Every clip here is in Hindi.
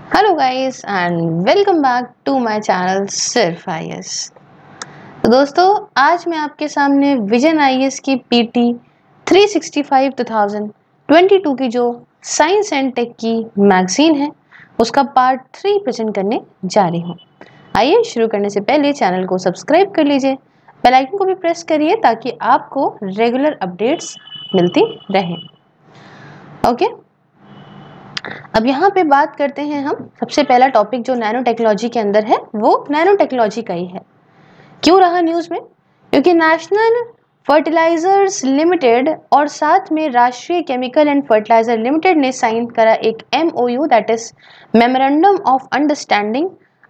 Hello guys and welcome back to my channel सिर्फ आईएएस। तो दोस्तों, आज मैं आपके सामने विजन आईएएस की पीटी 365 2022 की जो साइंस एंड टेक की मैगजीन है उसका पार्ट 3 प्रेजेंट करने जा रही हूँ। आइए शुरू करने से पहले चैनल को सब्सक्राइब कर लीजिए, बेल आइकन को भी प्रेस करिए ताकि आपको रेगुलर अपडेट्स मिलती रहें। ओके, अब यहाँ पे बात करते हैं हम। सबसे पहला टॉपिक जो नैनो टेक्नोलॉजी के अंदर है वो नैनो टेक्नोलॉजी का ही है। क्यों रहा न्यूज में? क्योंकि नेशनल फर्टिलाइजर्स लिमिटेड और साथ में Rashtriya chemical and fertilizer limited ने साइन करा एक MOU, that is memorandum of understanding,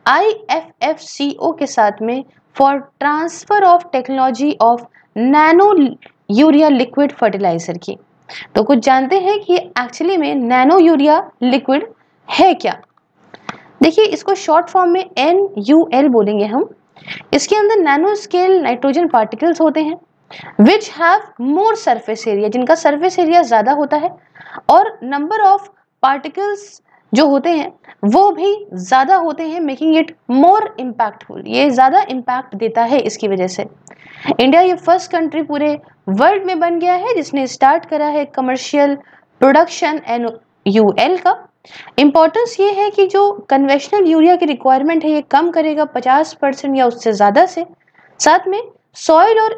IFFCO के साथ में for transfer of technology of nano urea liquid fertilizer की। तो कुछ जानते हैं कि एक्चुअली में नैनो यूरिया लिक्विड है क्या। देखिए, इसको शॉर्ट फॉर्म में NUL बोलेंगे हम। इसके अंदर नैनो स्केल नाइट्रोजन पार्टिकल्स होते हैं which have more surface area, जिनका सरफेस एरिया ज्यादा होता है और नंबर ऑफ पार्टिकल्स जो होते हैं वो भी ज्यादा होते हैं, मेकिंग इट मोर इम्पैक्टफुल। ये ज्यादा इम्पैक्ट देता है। इसकी वजह से इंडिया ये फर्स्ट कंट्री पूरे वर्ल्ड में बन गया है जिसने स्टार्ट करा है कमर्शियल प्रोडक्शन NUL का। इंपॉर्टेंस ये है कि जो कन्वेंशनल यूरिया की रिक्वायरमेंट है ये कम करेगा 50% या उससे ज्यादा से। साथ में सॉइल और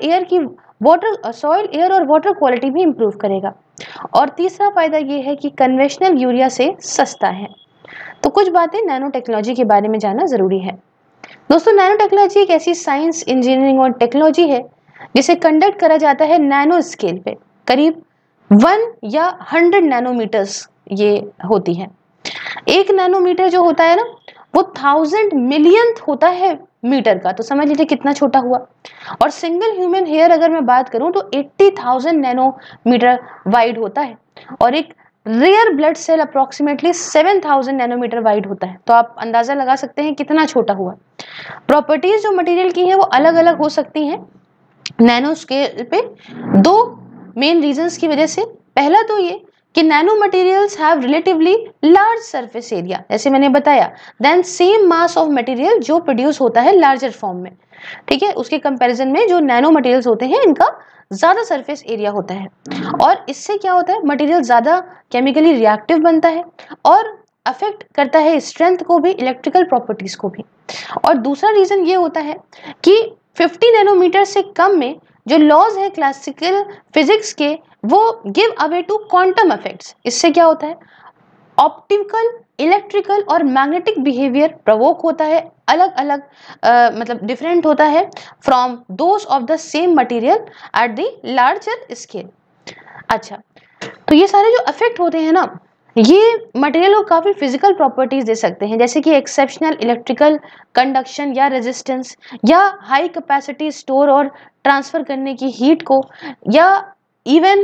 एयर और वाटर क्वालिटी भी इंप्रूव करेगा। और तीसरा फायदा ये है कि कन्वेंशनल यूरिया से सस्ता है। तो कुछ बातें नैनो टेक्नोलॉजी के बारे में जानना जरूरी है। दोस्तों, नैनो टेक्नोलॉजी एक ऐसी साइंस, इंजीनियरिंग और टेक्नोलॉजी है जिसे कंडक्ट करा जाता है नैनो स्केल पे। करीब 1 या 100 नैनोमीटर्स ये होती है। एक नैनोमीटर जो होता है ना वो 1000 मिलियंथ होता है मीटर का, तो समझ लीजिए कितना छोटा हुआ। और सिंगल ह्यूमन हेयर अगर मैं बात करूं तो 80,000 नैनोमीटर वाइड होता है और एक rare blood cell approximately 7000 nanometre wide होता है। तो आप अंदाजा लगा सकते हैं कितना छोटा हुआ। प्रॉपर्टीज जो मटेरियल की है वो अलग अलग हो सकती हैं नैनो स्केल पे, दो मेन रीजंस की वजह से। पहला तो ये कि nano materials have relatively large surface area, जैसे मैंने बताया, then same mass of material जो प्रोड्यूस होता है लार्जर फॉर्म में। ठीक है, उसके कंपैरिजन में जो नैनो मटेरियल्स होते हैं इनका ज्यादा सरफेस एरिया होता है और इससे क्या होता है, मटेरियल ज्यादा केमिकली रिएक्टिव बनता है और अफेक्ट करता है स्ट्रेंथ को भी, इलेक्ट्रिकल प्रॉपर्टीज को भी। और दूसरा रीजन ये होता है कि 50 नैनोमीटर से कम में जो लॉज है क्लासिकल फिजिक्स के वो give away to quantum effects. इससे क्या होता है, ऑप्टिकल, इलेक्ट्रिकल और मैग्नेटिक बिहेवियर प्रवोक होता है, अलग अलग मतलब डिफरेंट होता है from those of the same material at the larger scale. अच्छा, तो ये सारे जो इफेक्ट होते हैं ना ये मटेरियल को काफी फिजिकल प्रॉपर्टीज दे सकते हैं, जैसे कि एक्सेप्शनल इलेक्ट्रिकल कंडक्शन या रेजिस्टेंस, या हाई कैपेसिटी स्टोर और ट्रांसफर करने की हीट को, या इवन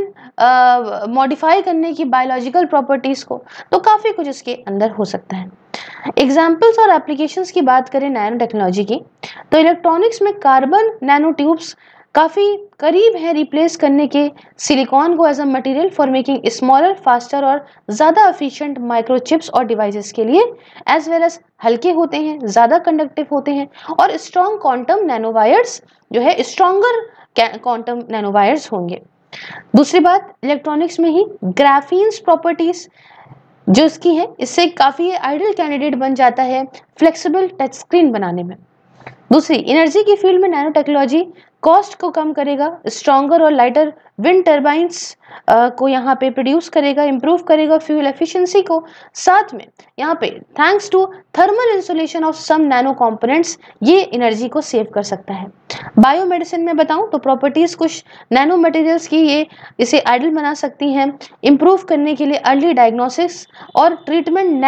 मॉडिफाई करने की बायोलॉजिकल प्रॉपर्टीज को। तो काफी कुछ इसके अंदर हो सकता है। एग्जाम्पल्स और एप्लीकेशंस की बात करें नैनो टेक्नोलॉजी की तो इलेक्ट्रॉनिक्स में कार्बन नैनो ट्यूब्स काफी करीब है रिप्लेस करने के सिलिकॉन को as a material for making smaller, faster और ज्यादा एफिशिएंट माइक्रोचिप्स और डिवाइसेस के लिए, एज वेल एज हल्के होते हैं, ज्यादा कंडक्टिव होते हैं और स्ट्रॉन्ग क्वांटम नैनोवायर्स जो है स्ट्रॉन्गर क्वांटम नैनोवायर्स होंगे। दूसरी बात, इलेक्ट्रॉनिक्स में ही ग्राफीन्स प्रॉपर्टीज जो इसकी है इससे काफी आइडियल कैंडिडेट बन जाता है फ्लेक्सिबल टच स्क्रीन बनाने में। दूसरी, एनर्जी की फील्ड में नैनो टेक्नोलॉजी कॉस्ट को कम करेगा, स्ट्रॉन्गर और लाइटर विंड टर्बाइंस को यहाँ पे प्रोड्यूस करेगा, इंप्रूव करेगा फ्यूल एफिशिएंसी को। साथ में यहाँ पे thanks to thermal insulation of some nano components ये एनर्जी को सेव कर सकता है। बायोमेडिसिन में बताऊं तो प्रॉपर्टीज कुछ नैनो मटेरियल्स की ये इसे आइडियल बना सकती हैं इंप्रूव करने के लिए अर्ली डायग्नोसिस और ट्रीटमेंट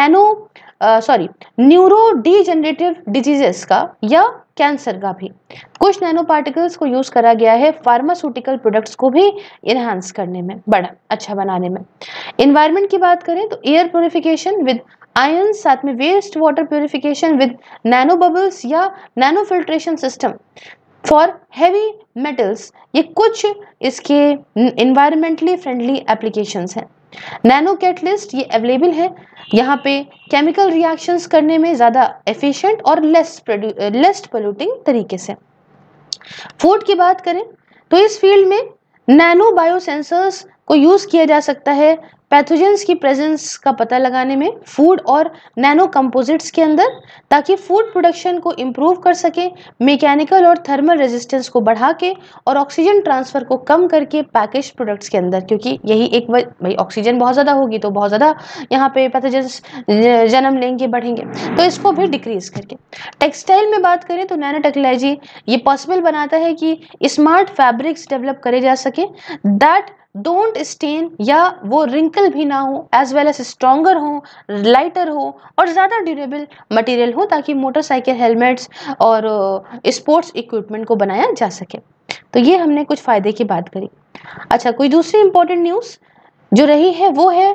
न्यूरो डिजेनरेटिव डिजीजेस का या कैंसर का भी। कुछ नैनो पार्टिकल्स को यूज करा गया है फार्मास्यूटिकल प्रोडक्ट्स को भी इनहांस करने में, बड़ा अच्छा बनाने में। एनवायरनमेंट की बात करें तो एयर प्योरिफिकेशन विद आयन, साथ में waste water purification with nano bubbles या nano filtration system for heavy metals, ये कुछ इसके एनवायरमेंटली फ्रेंडली एप्लीकेशंस हैं। नैनो कैटलिस्ट ये अवेलेबल है यहाँ पे केमिकल रिएक्शंस करने में ज़्यादा एफिशिएंट और लेस पोल्यूटिंग तरीके से। फूड की बात करें तो इस फील्ड में नैनो बायोसेंसर्स को यूज किया जा सकता है पैथोजेंस की प्रेजेंस का पता लगाने में फूड और नैनो कंपोजिट्स के अंदर, ताकि फूड प्रोडक्शन को इम्प्रूव कर सके, मैकेनिकल और थर्मल रेजिस्टेंस को बढ़ा के और ऑक्सीजन ट्रांसफर को कम करके पैकेज प्रोडक्ट्स के अंदर, क्योंकि यही एक भाई ऑक्सीजन बहुत ज़्यादा होगी तो बहुत ज़्यादा यहाँ पे पैथोजेंस जन्म लेंगे, बढ़ेंगे, तो इसको भी डिक्रीज करके। टेक्सटाइल में बात करें तो नैनो टेक्नोलॉजी ये पॉसिबल बनाता है कि स्मार्ट फैब्रिक्स डेवलप करे जा सके दैट डोंट स्टेन या वो रिंकल भी ना हो, एज वेल एज स्ट्रॉन्गर हो, लाइटर हो और ज़्यादा ड्यूरेबल मटेरियल हो, ताकि मोटरसाइकिल हेलमेट्स और स्पोर्ट्स इक्विपमेंट को बनाया जा सके। तो ये हमने कुछ फ़ायदे की बात करी। अच्छा, कोई दूसरी इंपॉर्टेंट न्यूज़ जो रही है वो है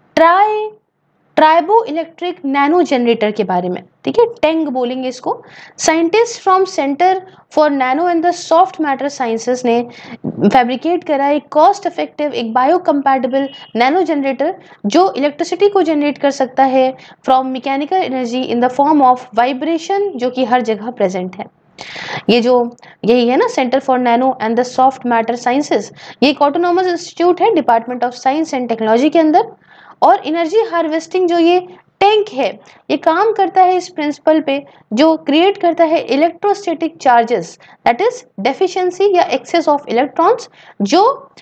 ट्राइबो इलेक्ट्रिक नैनो जनरेटर के बारे में, ठीक है, टेंग बोलेंगे इसको। Scientist from centre for nano and the soft matter sciences ने फैब्रिकेट करा एक कॉस्ट इफेक्टिव, एक बायो कंपैटिबल नैनो जनरेटर जो इलेक्ट्रिसिटी को जनरेट कर सकता है from mechanical energy in the form of vibration, जो कि हर जगह प्रेजेंट है। ये जो यही है ना, centre for nano and the soft matter sciences, ये एक ऑटोनॉमस इंस्टीट्यूट है department of science and technology के अंदर। और एनर्जी हार्वेस्टिंग जो ये टैंक है ये काम करता है इस प्रिंसिपल पे, जो क्रिएट करता है electrostatic charges, that is deficiency या एक्सेस ऑफ इलेक्ट्रॉन्स जो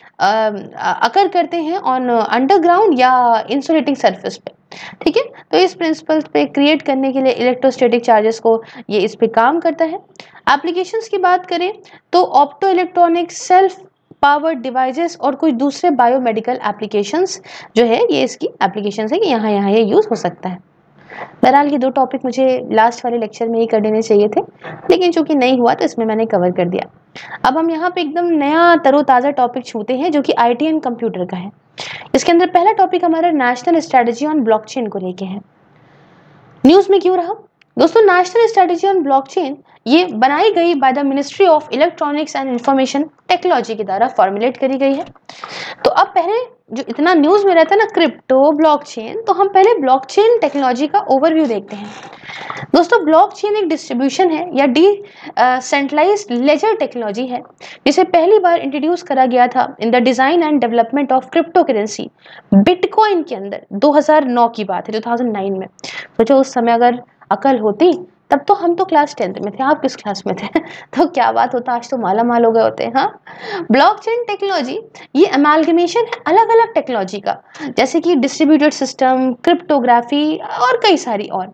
अकर करते हैं ऑन अंडरग्राउंड या इंसुलेटिंग सरफेस पे, ठीक है। तो इस प्रिंसिपल पे क्रिएट करने के लिए इलेक्ट्रोस्टैटिक चार्जेस को ये इस पे काम करता है। एप्लीकेशंस की बात करें तो opto electronic, self power devices और कुछ दूसरे बायोमेडिकल एप्लीकेशंस जो है ये इसकी एप्लीकेशंस है कि यहाँ ये यूज़ हो सकता है। बहरहाल ये दो टॉपिक मुझे लास्ट वाले लेक्चर में ही कर देने चाहिए थे, लेकिन चूंकि नहीं हुआ तो इसमें मैंने कवर कर दिया। अब हम यहाँ पे एकदम नया तरोताज़ा टॉपिक छूते हैं जो कि IT एंड कंप्यूटर का है। इसके अंदर पहला टॉपिक हमारा नेशनल स्ट्रेटेजी ऑन ब्लॉकचेन को लेके है। न्यूज़ में क्यों रहा दोस्तों? नेशनल स्ट्रेटेजी ऑन ब्लॉकचेन ये बनाई गई by the ministry of electronics and information technology के द्वारा फॉर्मुलेट करी गई है। तो अब पहले जो इतना न्यूज़ में रहता है ना क्रिप्टो, ब्लॉकचेन, तो हम पहले ब्लॉकचेन टेक्नोलॉजी का ओवरव्यू देखते हैं। दोस्तों, ब्लॉकचेन एक डिस्ट्रीब्यूशन है या सेंट्रलाइज्ड लेजर टेक्नोलॉजी है जिसे पहली बार इंट्रोड्यूस करा गया था in the design and development of crypto currency bitcoin के अंदर। 2009 की बात है, 2009 में। सोचो उस समय अगर अकल होती तब तो हम तो क्लास 10th में थे, आप किस क्लास में थे? तो क्या बात होता, आज तो माला माल हो गए होते हैं। हाँ, ब्लॉकचेन टेक्नोलॉजी ये अमालगमेशन है अलग अलग टेक्नोलॉजी का, जैसे कि डिस्ट्रीब्यूटेड सिस्टम, क्रिप्टोग्राफी और कई सारी और।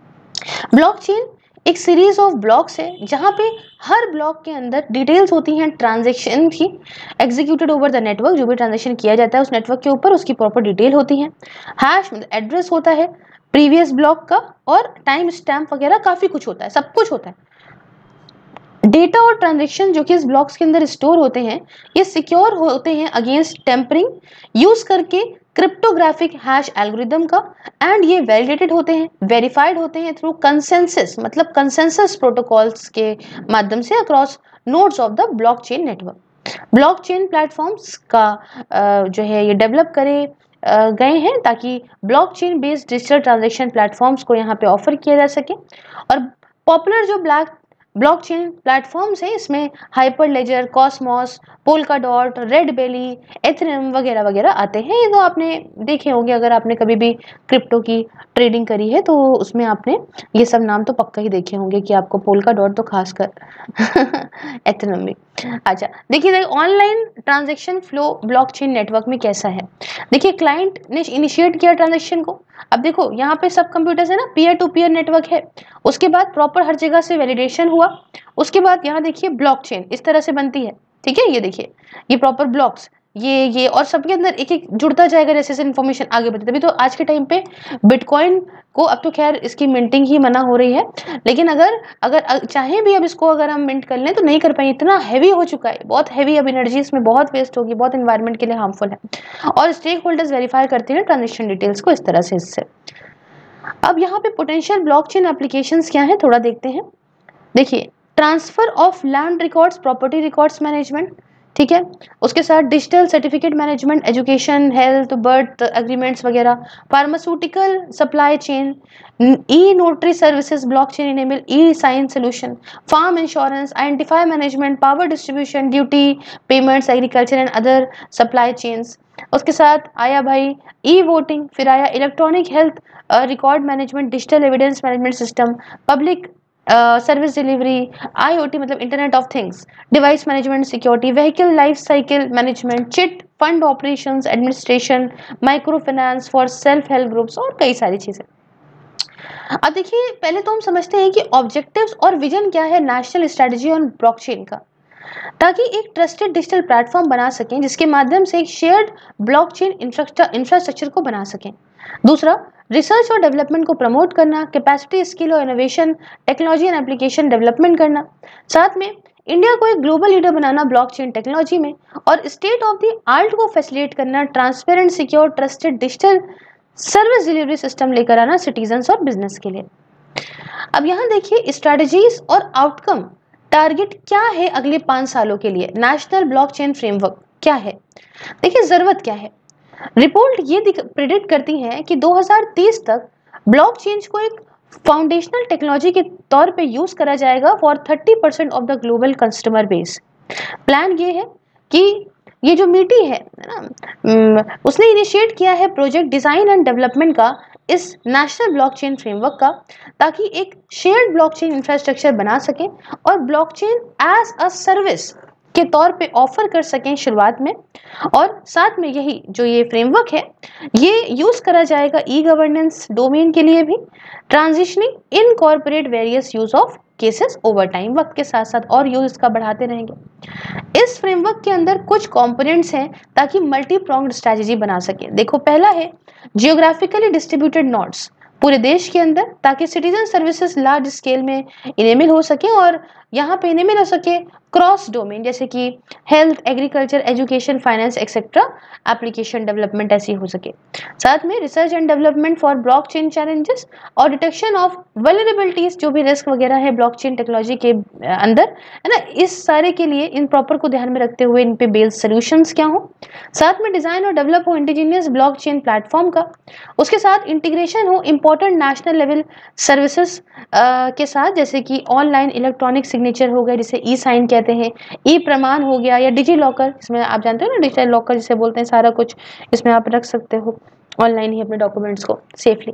ब्लॉकचेन एक सीरीज ऑफ ब्लॉक्स है जहाँ पे हर ब्लॉक के अंदर डिटेल्स होती हैं ट्रांजैक्शन की, एग्जीक्यूटेड ओवर द नेटवर्क। जो भी ट्रांजैक्शन किया जाता है उस नेटवर्क के ऊपर उसकी प्रॉपर डिटेल होती है। हैश एड्रेस होता है प्रीवियस ब्लॉक का, और टाइम स्टैम्प वगैरह काफ़ी कुछ होता है, सब कुछ होता है। डेटा और ट्रांजैक्शन जो कि इस ब्लॉक्स के अंदर स्टोर होते हैं ये सिक्योर होते हैं अगेंस्ट टेम्परिंग यूज करके क्रिप्टोग्राफिक हैश एल्गोरिदम का, एंड ये वैलिडेटेड होते हैं, वेरीफाइड होते हैं थ्रू कंसेंसस, मतलब कंसेंसस प्रोटोकॉल्स के माध्यम से across nodes of the blockchain network. Blockchain platforms का जो है ये डेवलप करे गए हैं ताकि blockchain based digital transaction platforms को यहाँ पे ऑफर किया जा सके। और पॉपुलर जो ब्लॉकचेन प्लेटफॉर्म्स हैं इसमें Hyperledger, Cosmos, Polkadot, Red Belly, Ethereum वगैरह वगैरह आते हैं। ये तो आपने देखे होंगे, अगर आपने कभी भी क्रिप्टो की ट्रेडिंग करी है तो उसमें आपने ये सब नाम तो पक्का ही देखे होंगे कि आपको पोल्काडॉट तो खासकर एथेरियम भी। अच्छा देखिए, online transaction flow blockchain network में कैसा है। देखिए, क्लाइंट ने इनिशिएट किया ट्रांजैक्शन को। अब देखो यहाँ पे सब कंप्यूटर्स है ना, पीयर टू पीयर नेटवर्क है। उसके बाद प्रॉपर हर जगह से वैलिडेशन हुआ। उसके बाद यहाँ देखिए ब्लॉकचेन इस तरह से बनती है, ठीक है। ये देखिए ये प्रॉपर ब्लॉक्स, ये और सबके अंदर एक एक जुड़ता जाएगा जैसे जैसे इन्फॉर्मेशन आगे बढ़ती। तभी तो आज के टाइम पे बिटकॉइन को, अब तो खैर इसकी मिंटिंग ही मना हो रही है, लेकिन अगर चाहे भी अब इसको अगर हम मिंट कर लें तो नहीं कर पाएंगे, इतना हैवी हो चुका है, बहुत हैवी। अब एनर्जी इसमें बहुत वेस्ट होगी, बहुत एनवायरनमेंट के लिए हार्मफुल है। और स्टेक होल्डर्स वेरीफाई करते हैं ट्रांजेक्शन डिटेल्स को इस तरह से इससे। अब यहाँ पे पोटेंशियल ब्लॉकचेन एप्लीकेशंस क्या है थोड़ा देखते हैं। देखिए, transfer of land records, property records management, ठीक है। उसके साथ digital certificate management, education, health, birth agreements वगैरह, pharmaceutical supply chain, e notary services, blockchain enable e sign solution, farm insurance, identify management, power distribution, duty payments, agriculture and other supply chains. उसके साथ आया भाई ई वोटिंग, फिर आया electronic health record management, digital evidence management system, public service delivery, IoT मतलब internet of things, device management, security, vehicle life cycle management, chit fund operations administration, micro finance for self help groups और कई सारी चीजें। अब देखिए, पहले तो हम समझते हैं कि ऑब्जेक्टिव्स और विजन क्या है नेशनल स्ट्रेटजी ऑन ब्लॉकचेन का, ताकि एक ट्रस्टेड डिजिटल प्लेटफॉर्म बना सकें जिसके माध्यम से एक शेयर्ड ब्लॉकचेन इंफ्रास्ट्रक्चर को बना सकें। दूसरा, रिसर्च और डेवलपमेंट को प्रमोट करना, कैपेसिटी, स्किल और innovation, technology and application development करना। साथ में इंडिया को एक ग्लोबल लीडर बनाना ब्लॉकचेन टेक्नोलॉजी में, और स्टेट ऑफ द आर्ट को फैसिलिटेट करना, transparent, secure, trusted digital service delivery system लेकर आना सिटीजन्स और बिजनेस के लिए। अब यहाँ देखिए स्ट्रेटजीज और आउटकम, टारगेट क्या है अगले 5 सालों के लिए, नेशनल ब्लॉकचेन फ्रेमवर्क क्या है। देखिए जरूरत क्या है, रिपोर्ट ये प्रेडिक्ट करती है कि 2030 तक ब्लॉकचेन को एक फाउंडेशनल टेक्नोलॉजी के तौर पे यूज करा जाएगा for 30% of the global customer base. Plan ये है कि ये जो मीटी है ना, उसने इनिशिएट किया है प्रोजेक्ट डिजाइन एंड डेवलपमेंट का इस नेशनल ब्लॉकचेन फ्रेमवर्क का, ताकि एक शेयर्ड ब्लॉकचेन इंफ्रास्ट्रक्चर बना सके और ब्लॉकचेन एज अ सर्विस के तौर पे ऑफर कर सकें शुरुआत में। और साथ में यही जो ये फ्रेमवर्क है ये यूज करा जाएगा ई गवर्नेंस डोमेन के लिए भी, transitioning in corporate various use of cases over time, वक्त के साथ साथ और यूज इसका बढ़ाते रहेंगे। इस फ्रेमवर्क के अंदर कुछ कंपोनेंट्स हैं ताकि मल्टी प्रोंग्ड स्ट्रेटजी बना सके। देखो पहला है जियोग्राफिकली डिस्ट्रीब्यूटेड नोड्स पूरे देश के अंदर, ताकि सिटीजन सर्विसेज लार्ज स्केल में इनेबल हो सके और यहाँ पे इनेबल हो सके क्रॉस डोमेन, जैसे कि health, agriculture, education, finance etcetera application development ऐसी हो सके। साथ में research and development for blockchain challenges और डिटेक्शन ऑफ वल्नरेबिलिटीज, जो भी रिस्क वगैरह है ब्लॉकचेन टेक्नोलॉजी के अंदर है ना, इस सारे के लिए इन प्रॉपर को ध्यान में रखते हुए इन पे बेस्ड सोल्यूशंस क्या हो। साथ में डिजाइन और डेवलप हो इंडिजिनियस ब्लॉकचेन प्लेटफॉर्म का, उसके साथ इंटीग्रेशन हो इंपॉर्टेंट नेशनल लेवल सर्विसेज के साथ, जैसे कि ऑनलाइन इलेक्ट्रॉनिक सिग्नेचर हो गया जिसे ई साइन कहते हैं, ई प्रमाण हो गया, या डिजी लॉकर, इसमें आप जानते हो ना डिजिटल लॉकर जिसे बोलते हैं, सारा कुछ इसमें आप रख सकते हो ऑनलाइन ही अपने डॉक्यूमेंट्स को सेफली।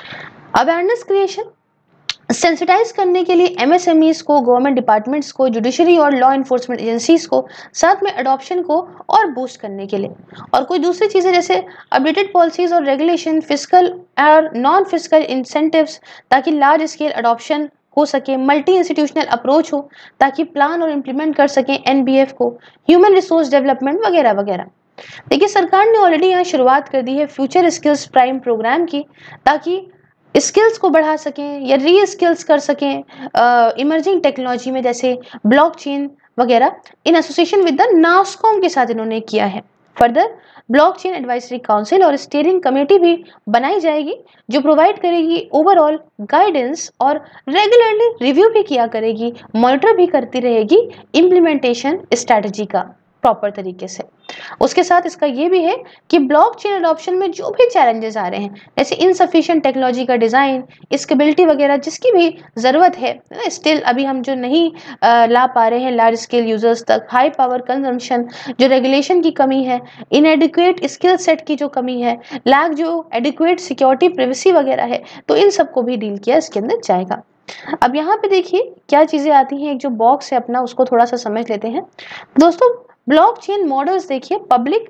अवेयरनेस क्रिएशन, सेंसिटाइज करने के लिए MSMEs को, गवर्नमेंट डिपार्टमेंट्स को, जुडिशरी और लॉ इन्फोर्समेंट एजेंसीज को, साथ में अडॉप्शन को और बूस्ट करने के लिए। और कोई दूसरी चीज़ें जैसे अपडेटेड पॉलिसीज और रेगुलेशन, फिजिकल और नॉन फिजिकल इंसेंटिव्स, ताकि लार्ज स्केल अडॉप्शन हो सके, मल्टी इंस्टीट्यूशनल अप्रोच हो ताकि प्लान और इम्प्लीमेंट कर सकें NBF को, ह्यूमन रिसोर्स डेवलपमेंट वगैरह वगैरह। देखिए सरकार ने ऑलरेडी यहाँ शुरुआत कर दी है फ्यूचर स्किल्स प्राइम प्रोग्राम की, ताकि स्किल्स को बढ़ा सकें या री स्किल्स कर सकें इमर्जिंग टेक्नोलॉजी में, जैसे ब्लॉकचेन वगैरह, in association with the NASSCOM के साथ इन्होंने किया है। फर्दर ब्लॉकचेन एडवाइजरी काउंसिल और स्टीयरिंग कमेटी भी बनाई जाएगी जो प्रोवाइड करेगी ओवरऑल गाइडेंस और रेगुलरली रिव्यू भी किया करेगी, मॉनिटर भी करती रहेगी इम्प्लीमेंटेशन स्ट्रैटेजी का प्रॉपर तरीके से। उसके साथ इसका ये भी है कि ब्लॉकचेन अडॉप्शन में जो भी चैलेंजेस आ रहे हैं, जैसे इनसफिशिएंट टेक्नोलॉजी का डिजाइन, स्केलेबिलिटी वगैरह, जिसकी भी जरूरत है स्टिल अभी हम जो नहीं ला पा रहे हैं लार्ज स्केल यूजर्स तक, हाई पावर कंजम्पशन, जो रेगुलेशन की कमी है, इनएडिक्वेट स्किल सेट की जो कमी है, लैक जो एडिक्वेट सिक्योरिटी प्राइवेसी वगैरह है, तो इन सबको भी डील किया इसके अंदर जाएगा। अब यहाँ पे देखिए क्या चीजें आती हैं, एक जो बॉक्स है अपना उसको थोड़ा सा समझ लेते हैं दोस्तों। ब्लॉकचेन मॉडल्स देखिए, पब्लिक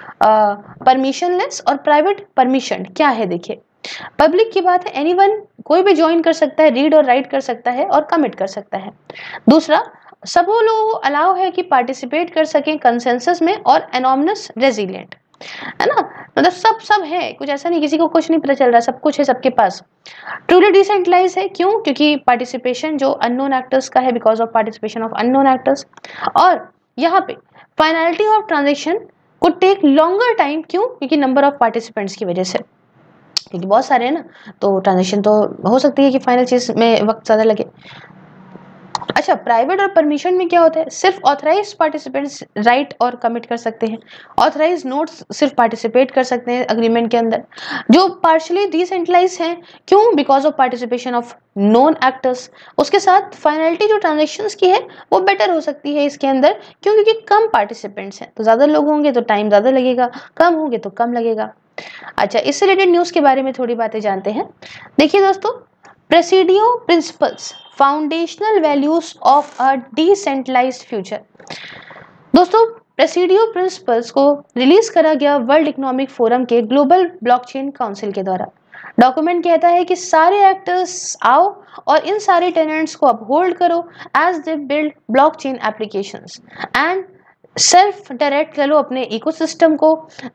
परमिशनलेस और प्राइवेट परमिशन क्या है। देखिए पब्लिक की बात है, एनीवन कोई भी ज्वाइन कर सकता है, रीड और राइट कर सकता है और कमिट कर सकता है। दूसरा, सब वो लोग अलाउ है कि पार्टिसिपेट कर सकें कंसेंसस में और एनोनिमस रेजिलिएंट, है ना, मतलब सब है, कुछ ऐसा नहीं किसी को कुछ नहीं पता चल रहा, सब कुछ है सबके पास। ट्रूली डिसेंट्रलाइज है, क्यों? क्योंकि पार्टिसिपेशन जो अननोन एक्टर्स का है, because of participation of unknown actors. और यहाँ पे फाइनलिटी ऑफ ट्रांजेक्शन को टेक लॉन्गर टाइम, क्यों? क्योंकि नंबर ऑफ पार्टिसिपेंट्स की वजह से, क्योंकि बहुत सारे हैं ना, तो ट्रांजेक्शन तो हो सकती है कि फाइनल चीज में वक्त ज्यादा लगे। अच्छा, प्राइवेट और परमिशन में क्या होता है, सिर्फ ऑथराइज्ड पार्टिसिपेंट्स राइट और कमिट कर सकते हैं, ऑथराइज्ड नोड्स सिर्फ पार्टिसिपेट कर सकते हैं अग्रीमेंट के अंदर। जो पार्शली डिसेंट्रलाइज हैं, क्यों, because of participation of known actors. उसके साथ फाइनलिटी जो ट्रांजेक्शन्स की है वो बेटर हो सकती है इसके अंदर, क्योंकि कम पार्टिसिपेंट्स हैं, तो ज़्यादा लोग होंगे तो टाइम ज़्यादा लगेगा, कम होंगे तो कम लगेगा। अच्छा, इससे रिलेटेड न्यूज़ के बारे में थोड़ी बातें जानते हैं। देखिए दोस्तों, Presidio principles foundational values of a decentralized future. दोस्तों, प्रेसिडियो प्रिंसिपल्स को रिलीज करा गया वर्ल्ड इकोनॉमिक फोरम के ग्लोबल ब्लॉकचेन काउंसिल के द्वारा। डॉक्यूमेंट कहता है कि सारे एक्टर्स आओ और इन सारे टेनेंट्स को अपहोल्ड करो as they build blockchain applications and self direct करो अपने इकोसिस्टम को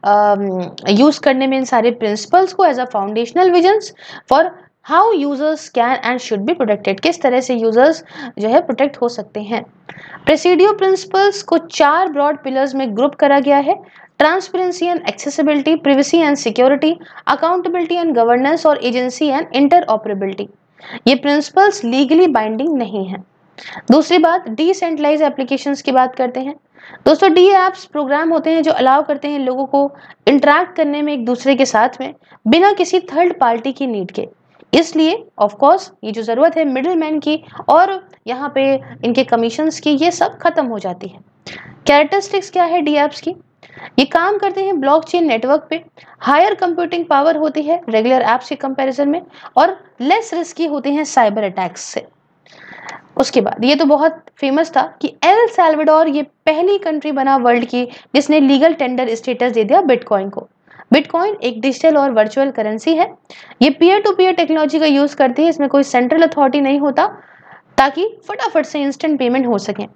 यूज करने में इन सारे प्रिंसिपल्स को as a foundational visions for how users can and should be protected, किस तरह से यूजर्स जो है प्रोटेक्ट हो सकते हैं। प्रेसिडियो प्रिंसिपल्स को 4 ब्रॉड पिलर्स में ग्रुप करा गया है: transparency and accessibility, privacy and security, accountability and governance और एजेंसी एंड इंटरऑपरेबिलिटी। ये प्रिंसिपल्स लीगली बाइंडिंग नहीं है। दूसरी बात, डिसेंट्रलाइज एप्लीकेशंस की बात करते हैं। दोस्तों, डी एप्स प्रोग्राम होते हैं जो अलाउ करते हैं लोगों को इंटरेक्ट करने में एक दूसरे के साथ में बिना किसी थर्ड पार्टी की नीड के। इसलिए ऑफ कोर्स ये जो जरूरत है मिडिल मैन की और यहाँ पे इनके कमीशंस की, ये सब खत्म हो जाती है। कैरेक्टरिस्टिक्स क्या है डी एप्स की? ये काम करते हैं ब्लॉकचेन नेटवर्क पे, हायर कंप्यूटिंग पावर होती है रेगुलर एप्स के कंपैरिजन में, और लेस रिस्की होते हैं साइबर अटैक्स से। उसके बाद ये तो बहुत फेमस था कि एल सैल्वाडोर ये पहली कंट्री बना वर्ल्ड की जिसने लीगल टेंडर स्टेटस दे दिया बिटकॉइन को। बिटकॉइन एक डिजिटल और वर्चुअल करेंसी है। ये पीयर टू पीयर टेक्नोलॉजी का यूज करती है, इसमें कोई सेंट्रल अथॉरिटी नहीं होता, ताकि फटाफट से इंस्टेंट पेमेंट हो सके।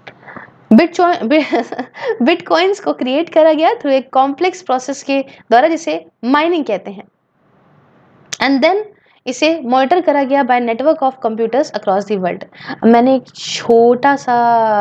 बिटकॉइंस को क्रिएट करा गया थ्रू एक कॉम्प्लेक्स प्रोसेस के द्वारा जिसे माइनिंग कहते हैं, एंड देन इसे मॉनिटर करा गया by network of computers across the world. मैंने एक छोटा सा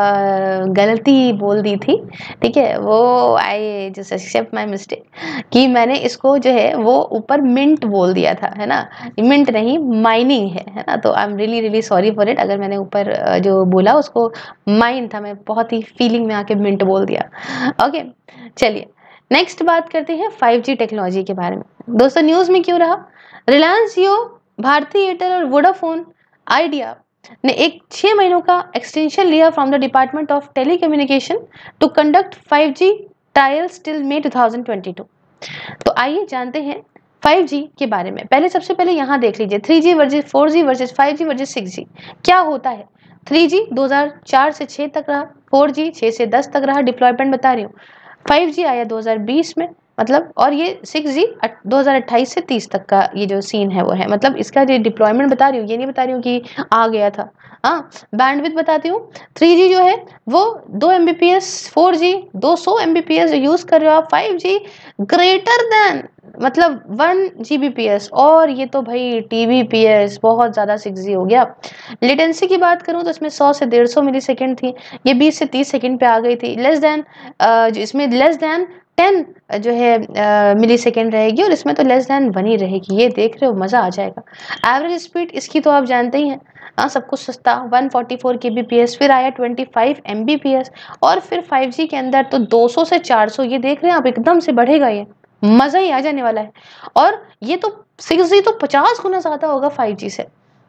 गलती बोल दी थी, ठीक है, वो I just accept my mistake कि मैंने इसको जो है वो ऊपर मिंट बोल दिया था, है ना, मिंट नहीं माइनिंग है ना। तो I am really really sorry for it, अगर मैंने ऊपर जो बोला उसको माइन था, मैं बहुत ही फीलिंग में आके मिंट बोल दिया। ओके, चलिए नेक्स्ट बात करते हैं 5G टेक्नोलॉजी के बारे में। दोस्तों, न्यूज़ में क्यों रहा, रिलायंस जियो, भारती एयरटेल और वोडाफोन आइडिया ने एक 6 महीनों का एक्सटेंशन लिया from the department of telecommunication to conduct 5G trials till May 2022। तो आइए जानते हैं 5G के बारे में। पहले सबसे पहले यहाँ देख लीजिए 3G versus 4G versus 5G versus 6G क्या होता है। 3G 2004 से 6 तक रहा, 4G 6 से 10 तक रहा, डिप्लॉयमेंट बता रही हूँ। 5G आया 2020 में, मतलब, और ये 6G 2028 से 30 तक का ये जो सीन है वो है, मतलब इसका जो डिप्लॉयमेंट बता रही हूँ, ये नहीं बता रही हूँ कि आ गया था। हाँ, बैंडविड्थ बताती हूँ। 3G जो है वो 2 Mbps, 4G 200 Mbps यूज कर रहे हो आप, 5G ग्रेटर देन मतलब 1 Gbps, और ये तो भाई TBps बहुत ज़्यादा 6G हो गया। लेटेंसी की बात करूँ तो इसमें 100 से 150 मिली सेकेंड थी, ये 20 से 30 सेकेंड पे आ गई थी। लेस देन इसमें लेस देन 10 जो है मिली सेकेंड रहेगी, और इसमें तो लेस देन 1 ही रहेगी। ये देख रहे हो, मज़ा आ जाएगा। एवरेज स्पीड इसकी तो आप जानते ही हैं, हाँ, सब कुछ सस्ता 144 kbps, फिर आया 25 Mbps, और फिर 5G के अंदर तो 200 से 400, ये देख रहे हैं आप, एकदम से बढ़ेगा, ये मज़ा ही आ जाने वाला है। और ये तो 6G तो 50 गुना ज़्यादा होगा 5G से।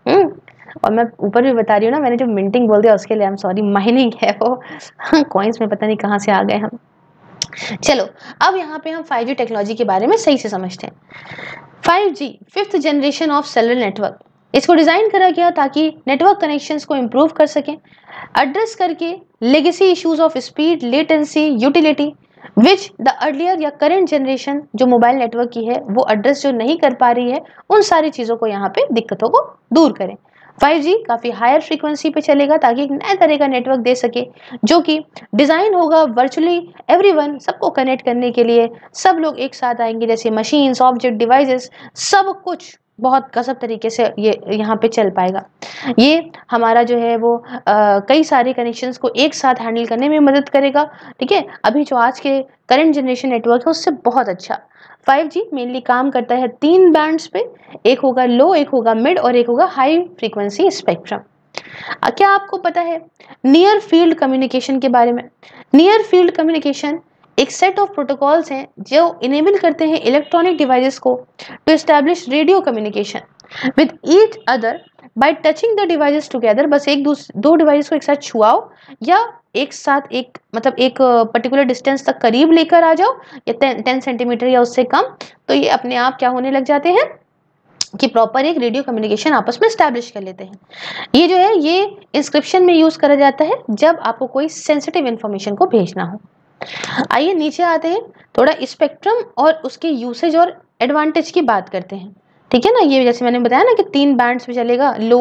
और मैं ऊपर भी बता रही हूँ ना, मैंने जो मिंटिंग बोल दिया उसके लिए आई एम सॉरी, माइनिंग है वो, कॉइन्स में पता नहीं कहाँ से आ गए हम। चलो अब यहाँ पे हम 5G टेक्नोलॉजी के बारे में सही से समझते हैं। 5G 5th generation of cellular network, इसको डिज़ाइन करा गया ताकि नेटवर्क कनेक्शंस को इम्प्रूव कर सकें, एड्रेस करके legacy issues of speed, latency, utility which the earlier या करेंट जनरेशन जो मोबाइल नेटवर्क की है वो एड्रेस जो नहीं कर पा रही है, उन सारी चीज़ों को यहाँ पे दिक्कतों को दूर करें। 5G काफ़ी हायर फ्रीक्वेंसी पे चलेगा ताकि एक नए तरह का नेटवर्क दे सके, जो कि डिज़ाइन होगा वर्चुअली एवरीवन, सबको कनेक्ट करने के लिए। सब लोग एक साथ आएंगे, जैसे मशीन्स, ऑब्जेक्ट, डिवाइसेस, सब कुछ बहुत गजब तरीके से ये यहाँ पे चल पाएगा। ये हमारा जो है वो कई सारे कनेक्शंस को एक साथ हैंडल करने में मदद करेगा, ठीक है। अभी जो आज के करंट जनरेशन नेटवर्क है उससे बहुत अच्छा। 5G मेनली काम करता है 3 बैंड्स पे, एक होगा लो, एक होगा मिड और एक होगा हाई फ्रीक्वेंसी स्पेक्ट्रम। क्या आपको पता है नियर फील्ड कम्युनिकेशन के बारे में? नियर फील्ड कम्युनिकेशन एक सेट ऑफ प्रोटोकॉल्स हैं जो इनेबल करते हैं इलेक्ट्रॉनिक डिवाइसेस को to establish radio communication with each other by touching the devices together. बस दो डिवाइस को एक साथ छुआओ या एक साथ एक मतलब एक पर्टिकुलर डिस्टेंस तक करीब लेकर आ जाओ या 10 सेंटीमीटर या उससे कम, तो ये अपने आप क्या होने लग जाते हैं कि प्रॉपर एक रेडियो कम्युनिकेशन आपस में स्टैब्लिश कर लेते हैं। ये जो है ये इंस्क्रिप्शन में यूज करा जाता है जब आपको कोई सेंसिटिव इंफॉर्मेशन को भेजना हो। आइए नीचे आते हैं, थोड़ा स्पेक्ट्रम और उसके यूसेज और एडवांटेज की बात करते हैं। ठीक है ना, ये जैसे मैंने बताया ना कि 3 बैंड्स में चलेगा, लो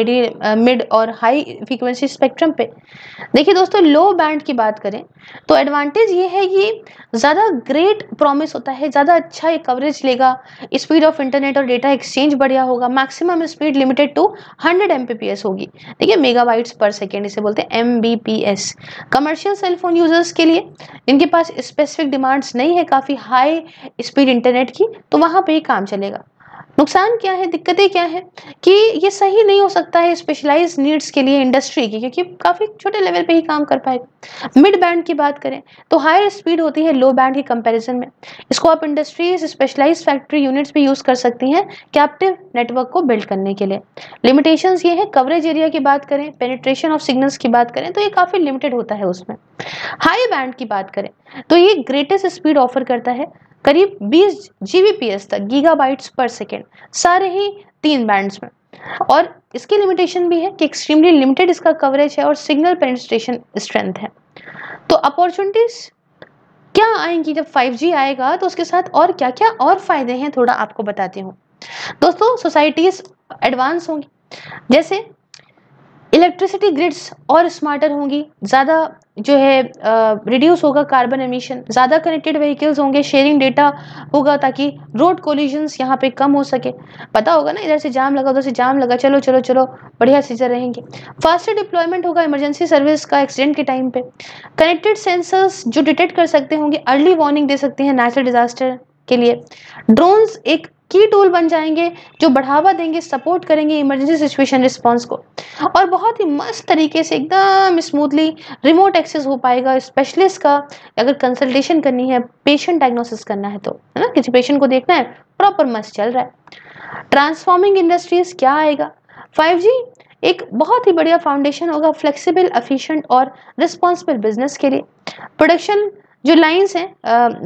मिड और हाई फ्रीक्वेंसी स्पेक्ट्रम पे। देखिए दोस्तों, लो बैंड की बात करें तो एडवांटेज ये है कि ज़्यादा ग्रेट प्रॉमिस होता है, ज़्यादा अच्छा ये कवरेज लेगा, स्पीड ऑफ इंटरनेट और डेटा एक्सचेंज बढ़िया होगा, maximum speed limited to 100 Mbps होगी। ठीक है, मेगाबाइट्स पर सेकेंड इसे बोलते हैं Mbps। कमर्शियल सेलफोन यूजर्स के लिए जिनके पास स्पेसिफिक डिमांड्स नहीं है काफ़ी हाई स्पीड इंटरनेट की, तो वहाँ पे ही काम चलेगा। नुकसान क्या है, दिक्कतें क्या है कि ये सही नहीं हो सकता है स्पेशलाइज्ड नीड्स के लिए इंडस्ट्री की, क्योंकि काफ़ी छोटे लेवल पे ही काम कर पाएगा। मिड बैंड की बात करें तो हायर स्पीड होती है लो बैंड के कंपैरिजन में। इसको आप इंडस्ट्रीज स्पेशलाइज्ड फैक्ट्री यूनिट्स भी यूज़ कर सकती हैं कैप्टिव नेटवर्क को बिल्ड करने के लिए। लिमिटेशंस ये है, कवरेज एरिया की बात करें, पेनिट्रेशन ऑफ सिग्नल्स की बात करें तो ये काफ़ी लिमिटेड होता है उसमें। हाई बैंड की बात करें तो ये ग्रेटेस्ट स्पीड ऑफर करता है, करीब 20 Gbps तक, गीगाबाइट्स पर सेकेंड, सारे ही 3 बैंड्स में। और इसकी लिमिटेशन भी है कि एक्सट्रीमली लिमिटेड इसका कवरेज है और सिग्नल पेनिट्रेशन स्ट्रेंथ है। तो अपॉर्चुनिटीज क्या आएंगी जब 5G आएगा, तो उसके साथ और क्या क्या और फायदे हैं थोड़ा आपको बताती हूँ। दोस्तों, सोसाइटीज एडवांस होंगी, जैसे इलेक्ट्रिसिटी ग्रिड्स और स्मार्टर होंगी, ज़्यादा जो है रिड्यूस होगा कार्बन एमिशन, ज़्यादा कनेक्टेड व्हीकल्स होंगे, शेयरिंग डेटा होगा ताकि रोड कोलिजन्स यहाँ पे कम हो सके। पता होगा ना, इधर से जाम लगा उधर से जाम लगा, चलो चलो चलो बढ़िया से रहेंगे। फास्टर डिप्लॉयमेंट होगा इमरजेंसी सर्विस का एक्सीडेंट के टाइम पे। कनेक्टेड सेंसर्स जो डिटेक्ट कर सकते होंगे, अर्ली वार्निंग दे सकते हैं नेचुरल डिजास्टर के लिए। ड्रोन्स एक की टूल बन जाएंगे जो बढ़ावा देंगे, सपोर्ट करेंगे इमरजेंसी सिचुएशन रिस्पांस को। और बहुत ही मस्त तरीके से एकदम स्मूथली रिमोट एक्सेस हो पाएगा स्पेशलिस्ट का, अगर कंसल्टेशन करनी है, पेशेंट डायग्नोसिस करना है तो, है ना, किसी पेशेंट को देखना है, प्रॉपर मस्त चल रहा है। ट्रांसफॉर्मिंग इंडस्ट्रीज क्या आएगा, 5G एक बहुत ही बढ़िया फाउंडेशन होगा फ्लेक्सिबल, एफिशिएंट और रिस्पॉन्सिबल बिजनेस के लिए। प्रोडक्शन जो लाइंस हैं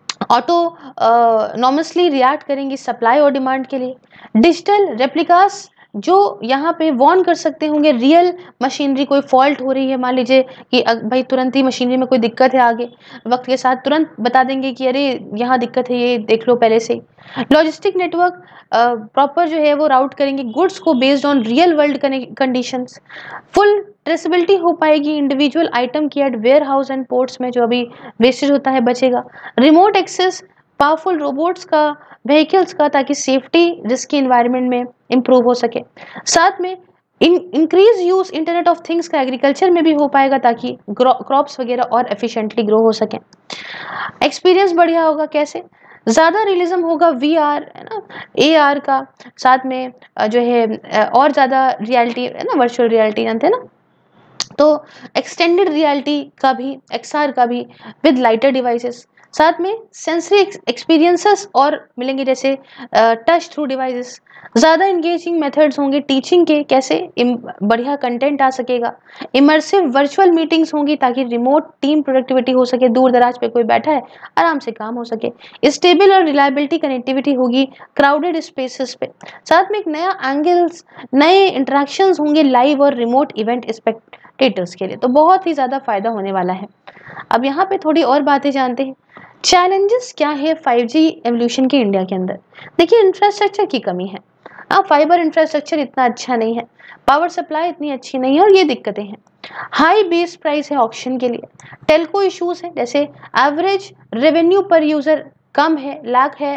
ऑटोनॉमसली रिएक्ट करेंगी सप्लाई और डिमांड के लिए। डिजिटल रेप्लिकास जो यहाँ पे वार्न कर सकते होंगे, रियल मशीनरी कोई फॉल्ट हो रही है, मान लीजिए कि भाई तुरंत ही मशीनरी में कोई दिक्कत है, आगे वक्त के साथ तुरंत बता देंगे कि अरे यहाँ दिक्कत है, ये देख लो पहले से ही। लॉजिस्टिक नेटवर्क प्रॉपर जो है वो राउट करेंगे गुड्स को based on real world conditions. Full traceability हो पाएगी इंडिविजुअल आइटम की at warehouse and ports में, जो अभी वेस्टेज होता है बचेगा। रिमोट एक्सेस पावरफुल रोबोट्स का, व्हीकल्स का, ताकि सेफ्टी रिस्की इन्वायरमेंट में इम्प्रूव हो सके। साथ में increase use internet of things का एग्रीकल्चर में भी हो पाएगा ताकि क्रॉप्स वगैरह और एफिशिएंटली ग्रो हो सके। एक्सपीरियंस बढ़िया होगा, कैसे, ज़्यादा रियलिज्म होगा VR है ना, AR का, साथ में जो है और ज़्यादा रियलिटी है ना, वर्चुअल रियलिटी जानते हैं ना, तो एक्सटेंडेड रियलिटी का भी, XR का भी विद लाइटर डिवाइसेस। साथ में सेंसरी एक्सपीरियंसेस और मिलेंगे, जैसे टच थ्रू डिवाइसेस। ज़्यादा इंगेजिंग मेथड्स होंगे टीचिंग के, कैसे बढ़िया कंटेंट आ सकेगा। इमर्सिव वर्चुअल मीटिंग्स होंगी ताकि रिमोट टीम प्रोडक्टिविटी हो सके, दूर दराज पे कोई बैठा है आराम से काम हो सके। स्टेबल और रिलायबिलिटी कनेक्टिविटी होगी क्राउडेड स्पेसेस पे। साथ में एक नया एंगल्स, नए इंटरेक्शंस होंगे लाइव और रिमोट इवेंट स्पेक्टेटर्स के लिए, तो बहुत ही ज़्यादा फायदा होने वाला है। अब यहाँ पे थोड़ी और बातें जानते हैं। चैलेंजेस क्या है 5G एवोल्यूशन के इंडिया के अंदर। देखिए, इंफ्रास्ट्रक्चर की कमी है, फाइबर इंफ्रास्ट्रक्चर इतना अच्छा नहीं है, पावर सप्लाई इतनी अच्छी नहीं है, और ये दिक्कतें हैं। हाई बेस प्राइस है ऑक्शन के लिए। टेलको इश्यूज है, जैसे एवरेज रेवेन्यू पर यूजर कम है, लैग है